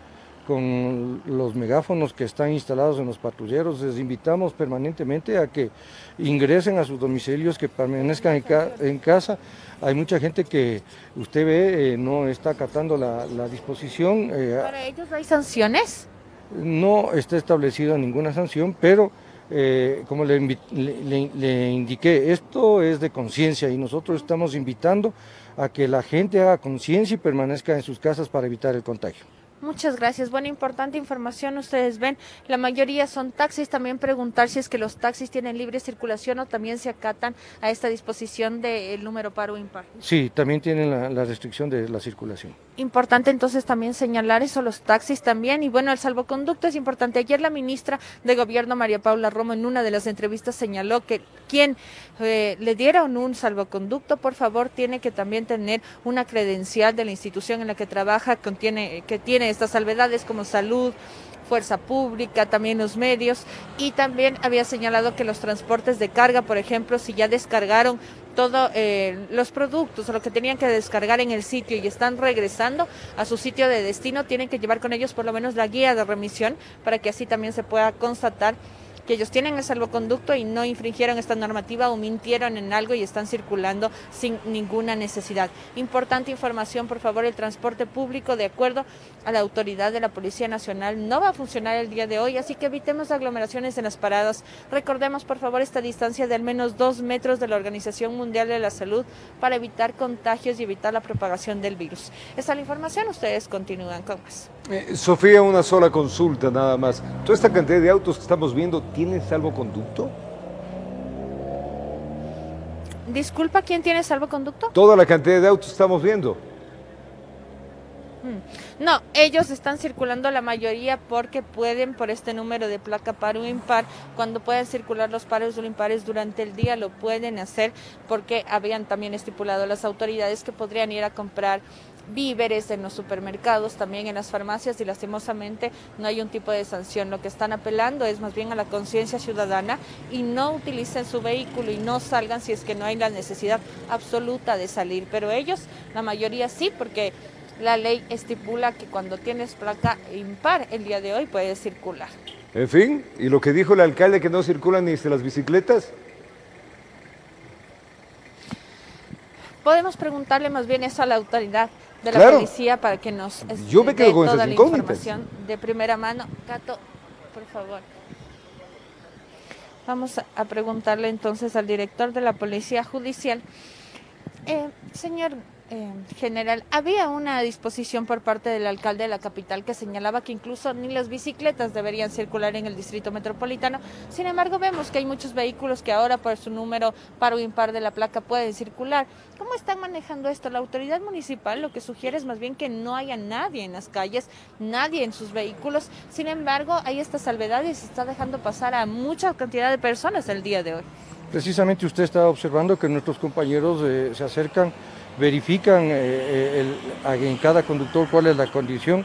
con los megáfonos que están instalados en los patrulleros, les invitamos permanentemente a que ingresen a sus domicilios, que permanezcan en, ca en casa. Hay mucha gente que usted ve eh, no está acatando la, la disposición. Eh, ¿Para ellos hay sanciones? No está establecida ninguna sanción, pero eh, como le, le, le, le indiqué, esto es de conciencia y nosotros estamos invitando a que la gente haga conciencia y permanezca en sus casas para evitar el contagio. Muchas gracias. Buena, importante información. Ustedes ven, la mayoría son taxis. También preguntar si es que los taxis tienen libre circulación o también se acatan a esta disposición del número par o impar. Sí, también tienen la, la restricción de la circulación. Importante entonces también señalar eso, los taxis también. Y bueno, el salvoconducto es importante. Ayer la ministra de Gobierno, María Paula Romo, en una de las entrevistas señaló que quien eh, le diera un salvoconducto, por favor, tiene que también tener una credencial de la institución en la que trabaja, contiene, que tiene estas salvedades como salud, fuerza pública, también los medios, y también había señalado que los transportes de carga, por ejemplo, si ya descargaron todos eh, los productos o lo que tenían que descargar en el sitio y están regresando a su sitio de destino, tienen que llevar con ellos por lo menos la guía de remisión para que así también se pueda constatar que ellos tienen el salvoconducto y no infringieron esta normativa o mintieron en algo y están circulando sin ninguna necesidad. Importante información, por favor, el transporte público, de acuerdo a la autoridad de la Policía Nacional, no va a funcionar el día de hoy, así que evitemos aglomeraciones en las paradas. Recordemos, por favor, esta distancia de al menos dos metros de la Organización Mundial de la Salud para evitar contagios y evitar la propagación del virus. Esta es la información, ustedes continúan con más. Eh, Sofía, una sola consulta nada más. Toda esta cantidad de autos que estamos viendo, ¿tienen salvoconducto? Disculpa, ¿quién tiene salvoconducto? Toda la cantidad de autos que estamos viendo. No, ellos están circulando la mayoría porque pueden, por este número de placa par o impar, cuando puedan circular los pares o impares durante el día lo pueden hacer porque habían también estipulado las autoridades que podrían ir a comprar víveres en los supermercados, también en las farmacias, y lastimosamente no hay un tipo de sanción. Lo que están apelando es más bien a la conciencia ciudadana y no utilicen su vehículo y no salgan si es que no hay la necesidad absoluta de salir, pero ellos, la mayoría sí, porque la ley estipula que cuando tienes placa impar el día de hoy puedes circular. En fin, y lo que dijo el alcalde, que no circulan ni las bicicletas. Podemos preguntarle más bien eso a la autoridad de la Claro. policía para que nos este, Yo me quedo dé con toda esas la incógnitas. información de primera mano. Cato, por favor. Vamos a, a preguntarle entonces al director de la Policía Judicial. Eh, señor eh, general, había una disposición por parte del alcalde de la capital que señalaba que incluso ni las bicicletas deberían circular en el distrito metropolitano. Sin embargo, vemos que hay muchos vehículos que ahora por su número par o impar de la placa pueden circular. ¿Cómo están manejando esto? La autoridad municipal lo que sugiere es más bien que no haya nadie en las calles, nadie en sus vehículos. Sin embargo, hay estas salvedades y se está dejando pasar a mucha cantidad de personas el día de hoy. Precisamente usted está observando que nuestros compañeros eh, se acercan, verifican eh, el, en cada conductor cuál es la condición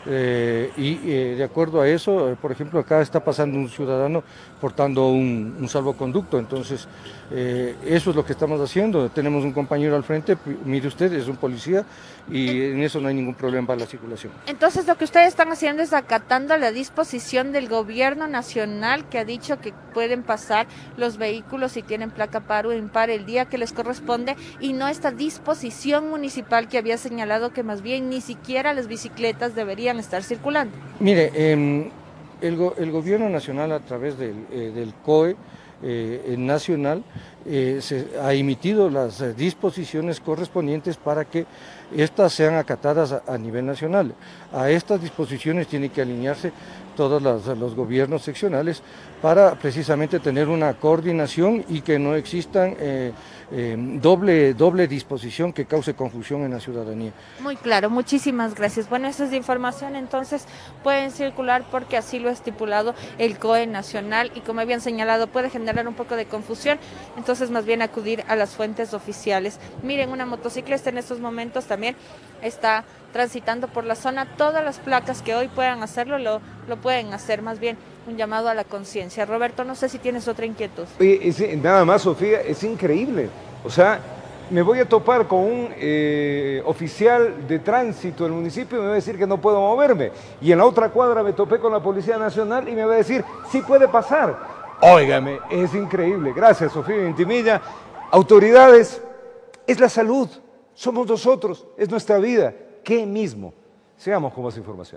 Eh, y eh, de acuerdo a eso, eh, por ejemplo, acá está pasando un ciudadano portando un, un salvoconducto, entonces eh, eso es lo que estamos haciendo. Tenemos un compañero al frente, mire usted, es un policía y en eso no hay ningún problema para la circulación. Entonces lo que ustedes están haciendo es acatando la disposición del gobierno nacional que ha dicho que pueden pasar los vehículos si tienen placa par o impar el día que les corresponde y no esta disposición municipal que había señalado que más bien ni siquiera las bicicletas deberían estar circulando. Mire, eh, el, go el gobierno nacional a través del, eh, del C O E eh, nacional eh, se ha emitido las eh, disposiciones correspondientes para que estas sean acatadas a, a nivel nacional. A estas disposiciones tienen que alinearse todos los, los gobiernos seccionales para precisamente tener una coordinación y que no existan eh, eh, doble, doble disposición que cause confusión en la ciudadanía. Muy claro, muchísimas gracias. Bueno, esa es de información, entonces pueden circular porque así lo ha estipulado el C O E nacional y como habían señalado puede generar un poco de confusión, entonces más bien acudir a las fuentes oficiales. Miren, una motociclista en estos momentos también está transitando por la zona, todas las placas que hoy puedan hacerlo lo, lo pueden hacer, más bien un llamado a la conciencia. Roberto, no sé si tienes otra inquietud. Oye, es, nada más, Sofía, es increíble. O sea, me voy a topar con un eh, oficial de tránsito del municipio y me va a decir que no puedo moverme. Y en la otra cuadra me topé con la Policía Nacional y me va a decir, sí puede pasar. Óigame, es increíble. Gracias, Sofía Ventimilla. Autoridades, es la salud, somos nosotros, es nuestra vida. ¿Qué mismo? Sigamos con más información.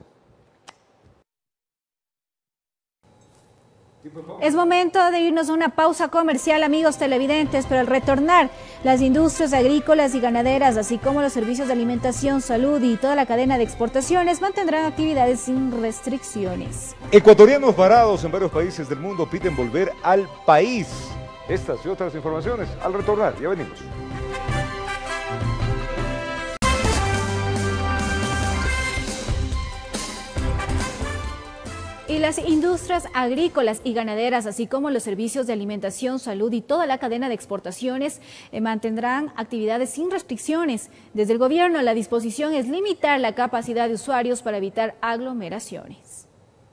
Es momento de irnos a una pausa comercial, amigos televidentes, pero al retornar, las industrias agrícolas y ganaderas, así como los servicios de alimentación, salud y toda la cadena de exportaciones mantendrán actividades sin restricciones. Ecuatorianos varados en varios países del mundo piden volver al país. Estas y otras informaciones al retornar, ya venimos. Y las industrias agrícolas y ganaderas, así como los servicios de alimentación, salud y toda la cadena de exportaciones, eh, mantendrán actividades sin restricciones. Desde el gobierno, la disposición es limitar la capacidad de usuarios para evitar aglomeraciones.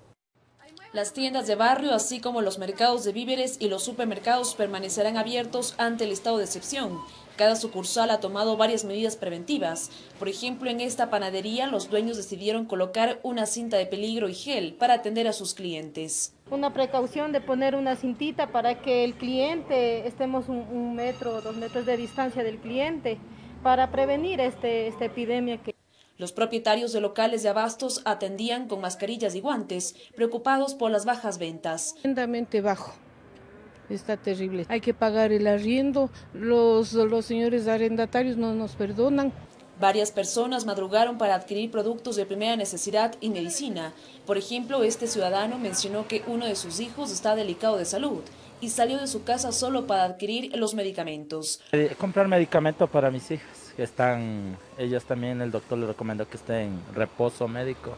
Las tiendas de barrio, así como los mercados de víveres y los supermercados permanecerán abiertos ante el estado de excepción. Cada sucursal ha tomado varias medidas preventivas. Por ejemplo, en esta panadería, los dueños decidieron colocar una cinta de peligro y gel para atender a sus clientes. Una precaución de poner una cintita para que el cliente, estemos un, un metro o dos metros de distancia del cliente, para prevenir este, esta epidemia que... Los propietarios de locales de abastos atendían con mascarillas y guantes, preocupados por las bajas ventas. Tremendamente bajo. Está terrible. Hay que pagar el arriendo, los, los señores arrendatarios no nos perdonan. Varias personas madrugaron para adquirir productos de primera necesidad y medicina. Por ejemplo, este ciudadano mencionó que uno de sus hijos está delicado de salud y salió de su casa solo para adquirir los medicamentos. Comprar medicamentos para mis hijas, que están, ellos también, el doctor les recomendó que estén en reposo médico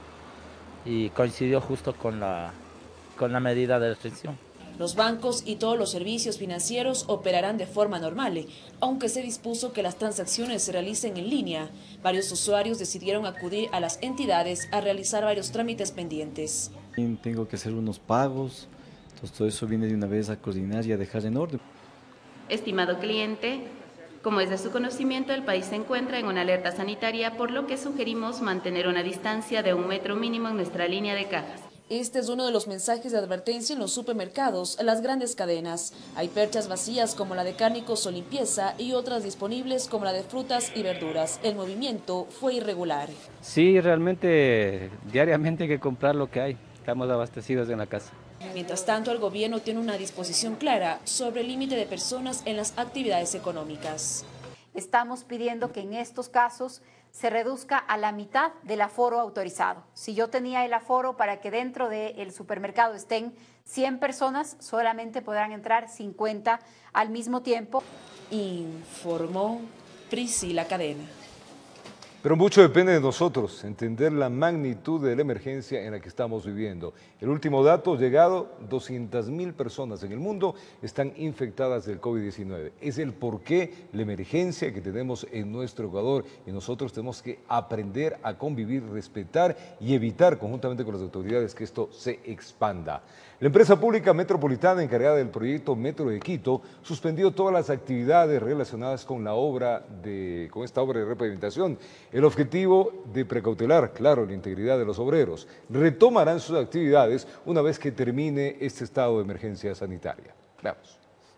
y coincidió justo con la, con la medida de restricción. Los bancos y todos los servicios financieros operarán de forma normal, aunque se dispuso que las transacciones se realicen en línea. Varios usuarios decidieron acudir a las entidades a realizar varios trámites pendientes. Tengo que hacer unos pagos, entonces todo eso viene de una vez a coordinar y a dejar en orden. Estimado cliente, como es de su conocimiento, el país se encuentra en una alerta sanitaria, por lo que sugerimos mantener una distancia de un metro mínimo en nuestra línea de cajas. Este es uno de los mensajes de advertencia en los supermercados, las grandes cadenas. Hay perchas vacías como la de Cárnicos o Limpieza y otras disponibles como la de frutas y verduras. El movimiento fue irregular. Sí, realmente diariamente hay que comprar lo que hay. Estamos abastecidos en la casa. Mientras tanto, el gobierno tiene una disposición clara sobre el límite de personas en las actividades económicas. Estamos pidiendo que en estos casos se reduzca a la mitad del aforo autorizado. Si yo tenía el aforo para que dentro del supermercado estén cien personas, solamente podrán entrar cincuenta al mismo tiempo. Informó Priscila Cadena. Pero mucho depende de nosotros, entender la magnitud de la emergencia en la que estamos viviendo. El último dato llegado, doscientas mil personas en el mundo están infectadas del COVID diecinueve. Es el porqué, la emergencia que tenemos en nuestro Ecuador y nosotros tenemos que aprender a convivir, respetar y evitar conjuntamente con las autoridades que esto se expanda. La empresa pública metropolitana encargada del proyecto Metro de Quito suspendió todas las actividades relacionadas con la obra de, con esta obra de repavimentación. El objetivo de precautelar, claro, la integridad de los obreros. Retomarán sus actividades una vez que termine este estado de emergencia sanitaria. Veamos.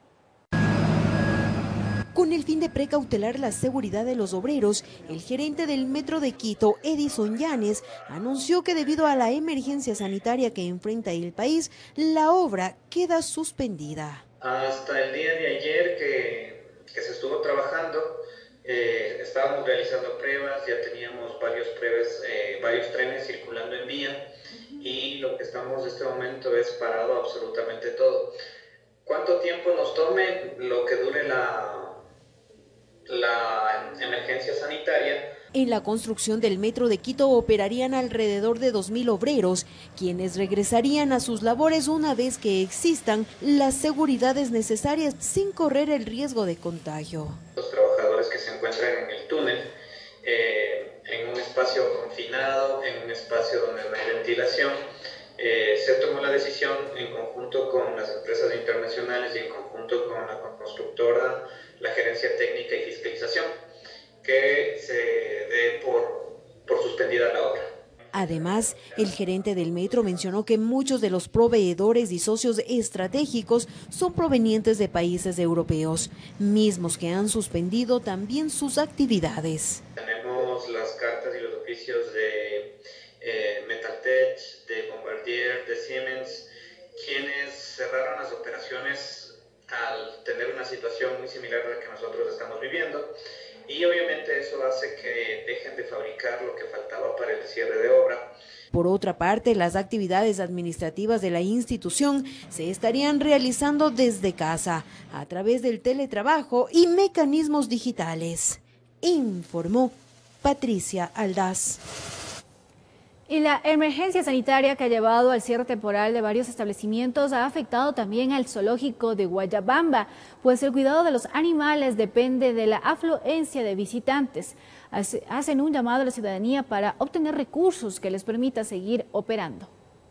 Con el fin de precautelar la seguridad de los obreros, el gerente del Metro de Quito, Edison Llanes, anunció que debido a la emergencia sanitaria que enfrenta el país, la obra queda suspendida. Hasta el día de ayer que, que se estuvo trabajando, eh, estábamos realizando pruebas, ya teníamos varios, pruebas, eh, varios trenes circulando en vía y lo que estamos en este momento es parado absolutamente todo. ¿Cuánto tiempo nos tome lo que dure la... la emergencia sanitaria? En la construcción del Metro de Quito operarían alrededor de dos mil obreros, quienes regresarían a sus labores una vez que existan las seguridades necesarias sin correr el riesgo de contagio. Los trabajadores que se encuentran en el túnel, eh, en un espacio confinado, en un espacio donde no hay ventilación, eh, se tomó la decisión en conjunto con las empresas internacionales y en conjunto con la constructora, la gerencia técnica y fiscalización, que se dé por, por suspendida la obra. Además, el gerente del metro mencionó que muchos de los proveedores y socios estratégicos son provenientes de países europeos, mismos que han suspendido también sus actividades. Tenemos las cartas y los oficios de eh, Metaltech, de Bombardier, de Siemens, quienes cerraron las operaciones al tener una situación muy similar a la que nosotros estamos viviendo, y obviamente eso hace que dejen de fabricar lo que faltaba para el cierre de obra. Por otra parte, las actividades administrativas de la institución se estarían realizando desde casa, a través del teletrabajo y mecanismos digitales, informó Patricia Aldaz. Y la emergencia sanitaria que ha llevado al cierre temporal de varios establecimientos ha afectado también al zoológico de Guayabamba, pues el cuidado de los animales depende de la afluencia de visitantes. Hacen un llamado a la ciudadanía para obtener recursos que les permita seguir operando.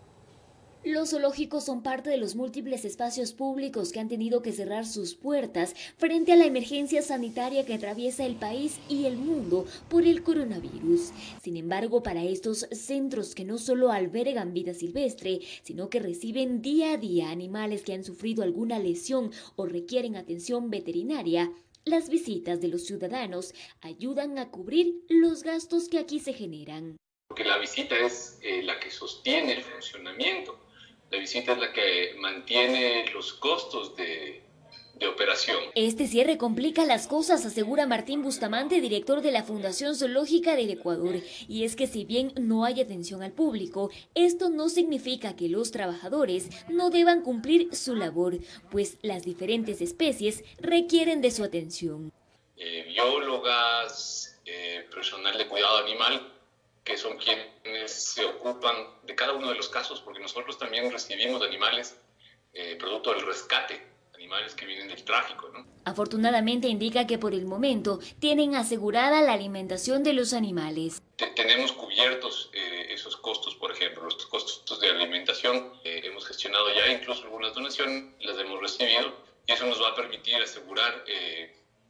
Los zoológicos son parte de los múltiples espacios públicos que han tenido que cerrar sus puertas frente a la emergencia sanitaria que atraviesa el país y el mundo por el coronavirus. Sin embargo, para estos centros que no solo albergan vida silvestre, sino que reciben día a día animales que han sufrido alguna lesión o requieren atención veterinaria, las visitas de los ciudadanos ayudan a cubrir los gastos que aquí se generan. Porque la visita es eh, la que sostiene el funcionamiento. La visita es la que mantiene los costos de, de operación. Este cierre complica las cosas, asegura Martín Bustamante, director de la Fundación Zoológica del Ecuador. Y es que si bien no hay atención al público, esto no significa que los trabajadores no deban cumplir su labor, pues las diferentes especies requieren de su atención. Eh, biólogas, eh, personal de cuidado animal, que son quienes se ocupan de cada uno de los casos, porque nosotros también recibimos animales eh, producto del rescate, animales que vienen del tráfico, ¿no? Afortunadamente indica que por el momento tienen asegurada la alimentación de los animales. Tenemos cubiertos eh, esos costos, por ejemplo, los costos de alimentación. Eh, hemos gestionado ya incluso algunas donaciones, las hemos recibido, y eso nos va a permitir asegurar eh,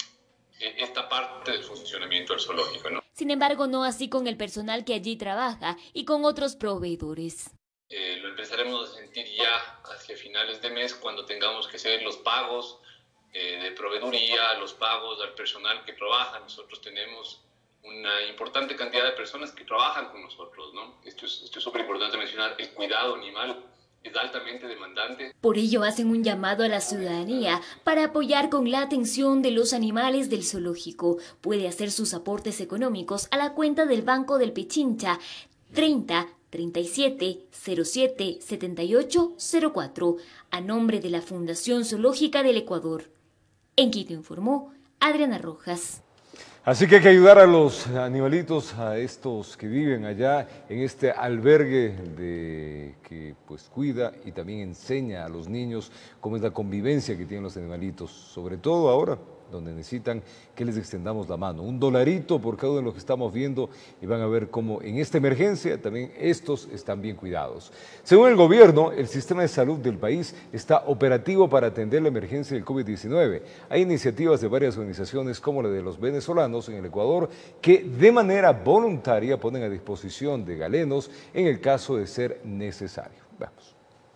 esta parte del funcionamiento del zoológico, ¿no? Sin embargo, no así con el personal que allí trabaja y con otros proveedores. Eh, lo empezaremos a sentir ya hacia finales de mes, cuando tengamos que hacer los pagos eh, de proveeduría, los pagos al personal que trabaja. Nosotros tenemos una importante cantidad de personas que trabajan con nosotros, ¿no? Esto es, esto es súper importante mencionar, el cuidado animal es altamente demandante. Por ello hacen un llamado a la ciudadanía para apoyar con la atención de los animales del zoológico. Puede hacer sus aportes económicos a la cuenta del Banco del Pichincha treinta, treinta y siete, cero siete, setenta y ocho, cero cuatro a nombre de la Fundación Zoológica del Ecuador. En Quito informó Adriana Rojas. Así que hay que ayudar a los animalitos, a estos que viven allá en este albergue de, que pues cuida y también enseña a los niños cómo es la convivencia que tienen los animalitos, sobre todo ahora, donde necesitan que les extendamos la mano. Un dolarito por cada uno de los que estamos viendo y van a ver cómo en esta emergencia también estos están bien cuidados. Según el gobierno, el sistema de salud del país está operativo para atender la emergencia del COVID diecinueve. Hay iniciativas de varias organizaciones como la de los venezolanos en el Ecuador que de manera voluntaria ponen a disposición de galenos en el caso de ser necesario. Vamos.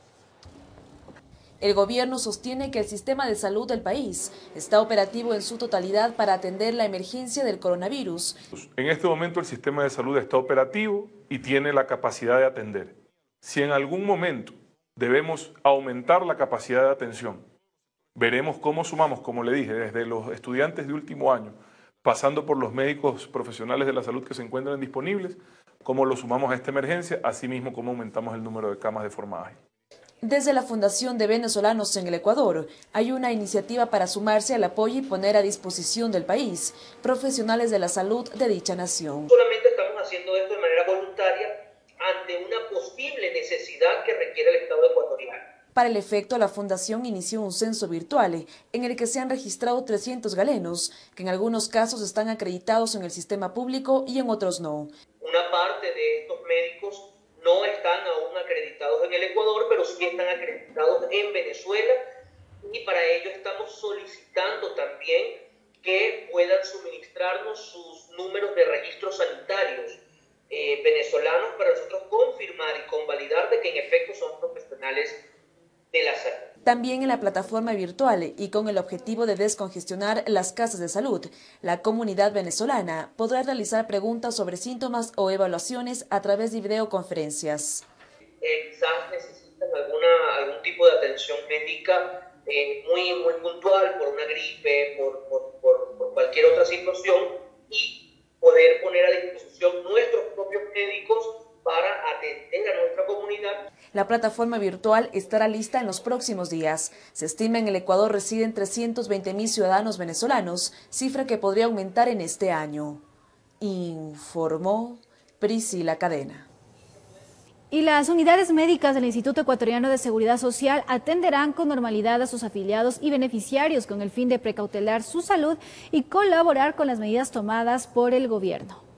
El gobierno sostiene que el sistema de salud del país está operativo en su totalidad para atender la emergencia del coronavirus. En este momento el sistema de salud está operativo y tiene la capacidad de atender. Si en algún momento debemos aumentar la capacidad de atención, veremos cómo sumamos, como le dije, desde los estudiantes de último año, pasando por los médicos profesionales de la salud que se encuentran disponibles, cómo lo sumamos a esta emergencia, asimismo cómo aumentamos el número de camas de forma ágil. Desde la Fundación de Venezolanos en el Ecuador, hay una iniciativa para sumarse al apoyo y poner a disposición del país profesionales de la salud de dicha nación. Solamente estamos haciendo esto de manera voluntaria ante una posible necesidad que requiere el Estado ecuatoriano. Para el efecto, la Fundación inició un censo virtual en el que se han registrado trescientos galenos, que en algunos casos están acreditados en el sistema público y en otros no. Una parte de estos médicos no están aún acreditados en el Ecuador, pero sí están acreditados en Venezuela y para ello estamos solicitando también que puedan suministrarnos sus números de registros sanitarios eh, venezolanos para nosotros confirmar y convalidar de que en efecto son profesionales de la salud. También en la plataforma virtual y con el objetivo de descongestionar las casas de salud, la comunidad venezolana podrá realizar preguntas sobre síntomas o evaluaciones a través de videoconferencias. Eh, quizás necesitan alguna, algún tipo de atención médica eh, muy, muy puntual por una gripe, por, por, por, por cualquier otra situación y poder poner a disposición nuestros propios médicos para atender a nuestra comunidad. La plataforma virtual estará lista en los próximos días. Se estima en el Ecuador residen trescientos veinte mil ciudadanos venezolanos, cifra que podría aumentar en este año. Informó Priscila Cadena. Y las unidades médicas del Instituto Ecuatoriano de Seguridad Social atenderán con normalidad a sus afiliados y beneficiarios con el fin de precautelar su salud y colaborar con las medidas tomadas por el gobierno.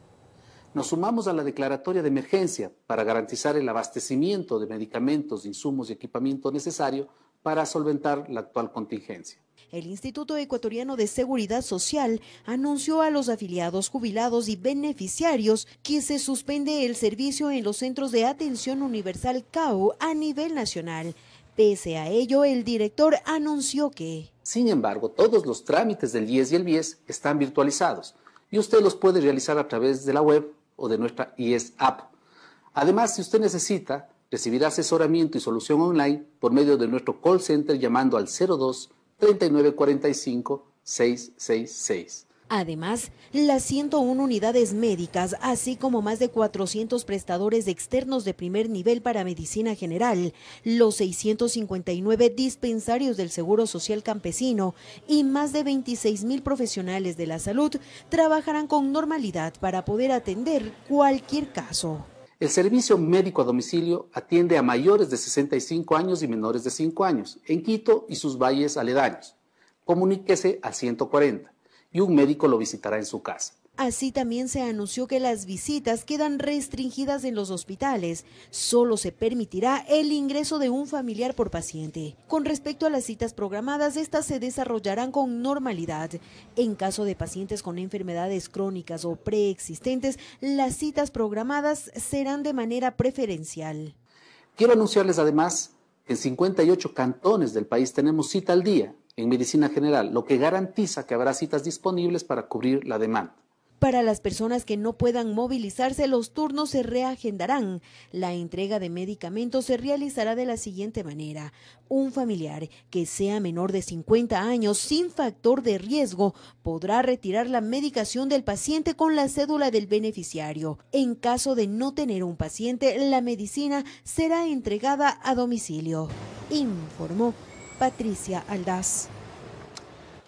Nos sumamos a la declaratoria de emergencia para garantizar el abastecimiento de medicamentos, insumos y equipamiento necesario para solventar la actual contingencia. El Instituto Ecuatoriano de Seguridad Social anunció a los afiliados, jubilados y beneficiarios que se suspende el servicio en los centros de atención universal C A U a nivel nacional. Pese a ello, el director anunció que... Sin embargo, todos los trámites del I E S y el B I E S están virtualizados y usted los puede realizar a través de la web o de nuestra I E S App. Además, si usted necesita, recibirá asesoramiento y solución online por medio de nuestro call center llamando al cero dos, treinta y nueve cuarenta y cinco, seiscientos sesenta y seis. Además, las ciento una unidades médicas, así como más de cuatrocientos prestadores externos de primer nivel para medicina general, los seiscientos cincuenta y nueve dispensarios del Seguro Social Campesino y más de veintiséis mil profesionales de la salud trabajarán con normalidad para poder atender cualquier caso. El servicio médico a domicilio atiende a mayores de sesenta y cinco años y menores de cinco años en Quito y sus valles aledaños. Comuníquese al ciento cuarenta. Y un médico lo visitará en su casa. Así también se anunció que las visitas quedan restringidas en los hospitales. Solo se permitirá el ingreso de un familiar por paciente. Con respecto a las citas programadas, estas se desarrollarán con normalidad. En caso de pacientes con enfermedades crónicas o preexistentes, las citas programadas serán de manera preferencial. Quiero anunciarles además que en cincuenta y ocho cantones del país tenemos cita al día en medicina general, lo que garantiza que habrá citas disponibles para cubrir la demanda. Para las personas que no puedan movilizarse, los turnos se reagendarán. La entrega de medicamentos se realizará de la siguiente manera. Un familiar que sea menor de cincuenta años sin factor de riesgo podrá retirar la medicación del paciente con la cédula del beneficiario. En caso de no tener un paciente, la medicina será entregada a domicilio. Informó Patricia Aldaz.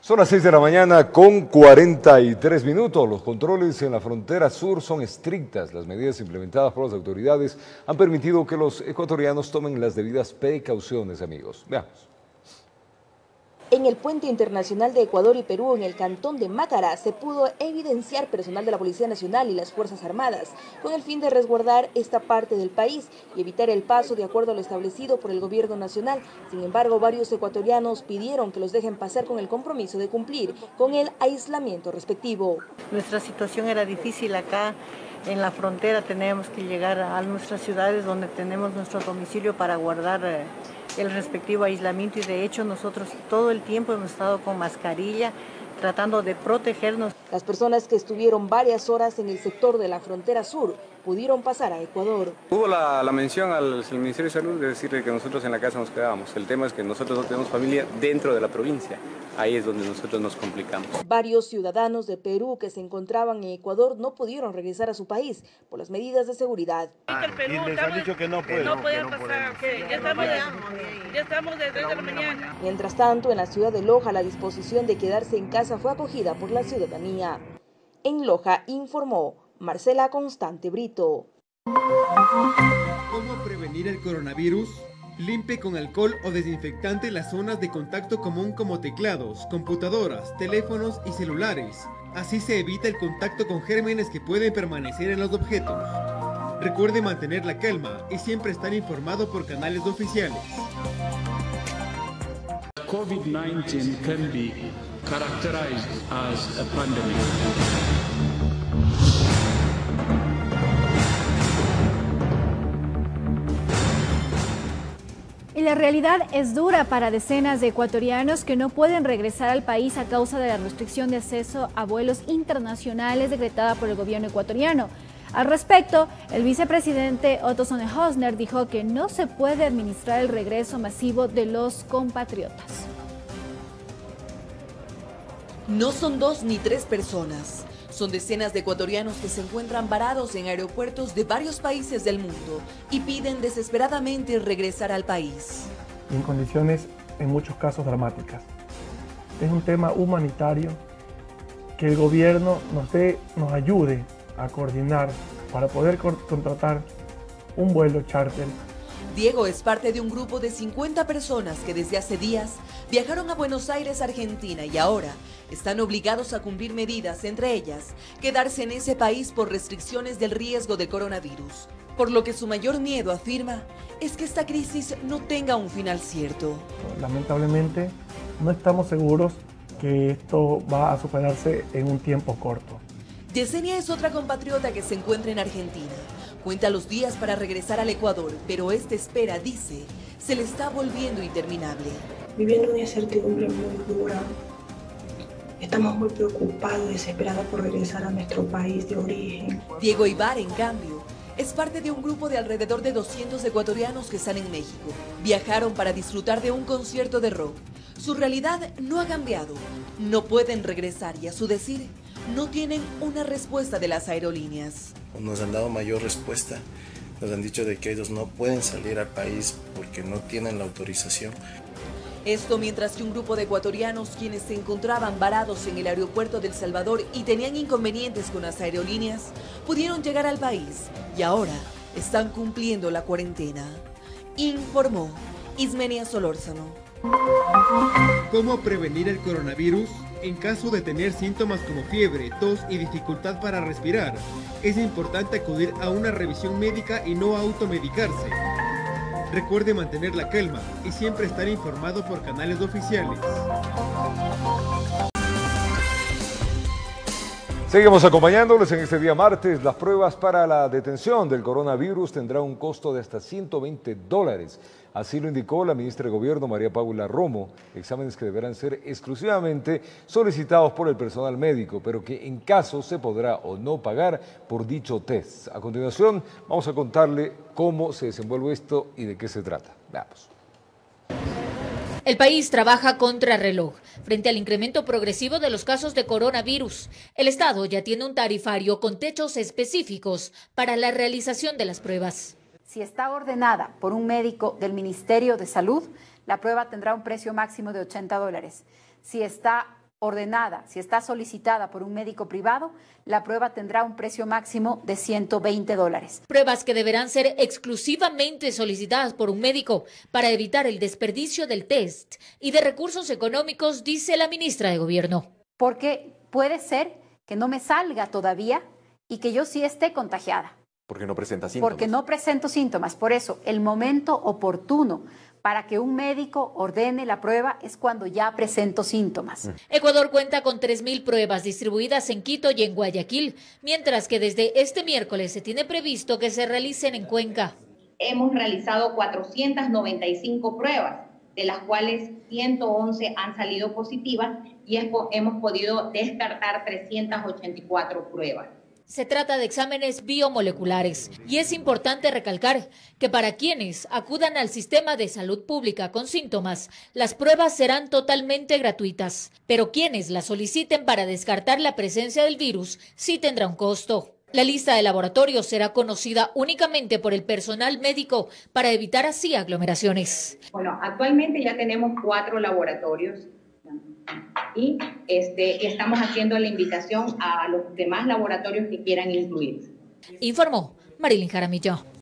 Son las seis de la mañana con cuarenta y tres minutos. Los controles en la frontera sur son estrictas. Las medidas implementadas por las autoridades han permitido que los ecuatorianos tomen las debidas precauciones, amigos. Veamos. En el puente internacional de Ecuador y Perú, en el cantón de Mácara, se pudo evidenciar personal de la Policía Nacional y las Fuerzas Armadas, con el fin de resguardar esta parte del país y evitar el paso de acuerdo a lo establecido por el gobierno nacional. Sin embargo, varios ecuatorianos pidieron que los dejen pasar con el compromiso de cumplir con el aislamiento respectivo. Nuestra situación era difícil acá. En la frontera tenemos que llegar a nuestras ciudades donde tenemos nuestro domicilio para guardar eh, el respectivo aislamiento, y de hecho nosotros todo el tiempo hemos estado con mascarilla tratando de protegernos. Las personas que estuvieron varias horas en el sector de la frontera sur pudieron pasar a Ecuador. Hubo la, la mención al, al Ministerio de Salud de decirle que nosotros en la casa nos quedábamos. El tema es que nosotros no tenemos familia dentro de la provincia. Ahí es donde nosotros nos complicamos. Varios ciudadanos de Perú que se encontraban en Ecuador no pudieron regresar a su país por las medidas de seguridad. El Perú, y les han dicho que no pueden. No pueden pasar, que ya estamos, ya estamos desde la mañana. Mientras tanto, en la ciudad de Loja, la disposición de quedarse en casa fue acogida por la ciudadanía. En Loja informó Marcela Constante Brito. ¿Cómo prevenir el coronavirus? Limpie con alcohol o desinfectante las zonas de contacto común como teclados, computadoras, teléfonos y celulares. Así se evita el contacto con gérmenes que pueden permanecer en los objetos. Recuerde mantener la calma y siempre estar informado por canales oficiales. COVID nineteen can be characterized as a pandemic. Y la realidad es dura para decenas de ecuatorianos que no pueden regresar al país a causa de la restricción de acceso a vuelos internacionales decretada por el gobierno ecuatoriano. Al respecto, el vicepresidente Otto Sonnenhösner dijo que no se puede administrar el regreso masivo de los compatriotas. No son dos ni tres personas. Son decenas de ecuatorianos que se encuentran varados en aeropuertos de varios países del mundo y piden desesperadamente regresar al país. En condiciones, en muchos casos, dramáticas. Es un tema humanitario que el gobierno nos, dé, nos ayude a coordinar para poder contratar un vuelo charter. Diego es parte de un grupo de cincuenta personas que desde hace días viajaron a Buenos Aires, Argentina, y ahora están obligados a cumplir medidas, entre ellas, quedarse en ese país por restricciones del riesgo de coronavirus. Por lo que su mayor miedo, afirma, es que esta crisis no tenga un final cierto. Lamentablemente, no estamos seguros que esto va a superarse en un tiempo corto. Yesenia es otra compatriota que se encuentra en Argentina. Cuenta los días para regresar al Ecuador, pero esta espera, dice, se le está volviendo interminable. Viviendo una incertidumbre muy dura. Estamos muy preocupados y desesperados por regresar a nuestro país de origen. Diego Ibar, en cambio, es parte de un grupo de alrededor de doscientos ecuatorianos que están en México. Viajaron para disfrutar de un concierto de rock. Su realidad no ha cambiado. No pueden regresar y, a su decir, no tienen una respuesta de las aerolíneas. Nos han dado mayor respuesta. Nos han dicho de que ellos no pueden salir al país porque no tienen la autorización. Esto mientras que un grupo de ecuatorianos quienes se encontraban varados en el aeropuerto de El Salvador y tenían inconvenientes con las aerolíneas, pudieron llegar al país y ahora están cumpliendo la cuarentena. Informó Ismenia Solórzano. ¿Cómo prevenir el coronavirus? En caso de tener síntomas como fiebre, tos y dificultad para respirar, es importante acudir a una revisión médica y no automedicarse. Recuerde mantener la calma y siempre estar informado por canales oficiales. Seguimos acompañándoles en este día martes. Las pruebas para la detención del coronavirus tendrán un costo de hasta ciento veinte dólares. Así lo indicó la ministra de Gobierno, María Paula Romo, exámenes que deberán ser exclusivamente solicitados por el personal médico, pero que en caso se podrá o no pagar por dicho test. A continuación, vamos a contarle cómo se desenvuelve esto y de qué se trata. Veamos. El país trabaja contra reloj frente al incremento progresivo de los casos de coronavirus. El Estado ya tiene un tarifario con techos específicos para la realización de las pruebas. Si está ordenada por un médico del Ministerio de Salud, la prueba tendrá un precio máximo de ochenta dólares. Si está ordenada, si está solicitada por un médico privado, la prueba tendrá un precio máximo de ciento veinte dólares. Pruebas que deberán ser exclusivamente solicitadas por un médico para evitar el desperdicio del test y de recursos económicos, dice la ministra de Gobierno. Porque puede ser que no me salga todavía y que yo sí esté contagiada. Porque no presenta síntomas. Porque no presento síntomas. Por eso, el momento oportuno para que un médico ordene la prueba es cuando ya presento síntomas. Ecuador cuenta con tres mil pruebas distribuidas en Quito y en Guayaquil, mientras que desde este miércoles se tiene previsto que se realicen en Cuenca. Hemos realizado cuatrocientas noventa y cinco pruebas, de las cuales ciento once han salido positivas y hemos podido descartar trescientas ochenta y cuatro pruebas. Se trata de exámenes biomoleculares y es importante recalcar que para quienes acudan al sistema de salud pública con síntomas, las pruebas serán totalmente gratuitas, pero quienes las soliciten para descartar la presencia del virus sí tendrá un costo. La lista de laboratorios será conocida únicamente por el personal médico para evitar así aglomeraciones. Bueno, actualmente ya tenemos cuatro laboratorios y este, estamos haciendo la invitación a los demás laboratorios que quieran incluirse. Informó Marilyn Jaramillo.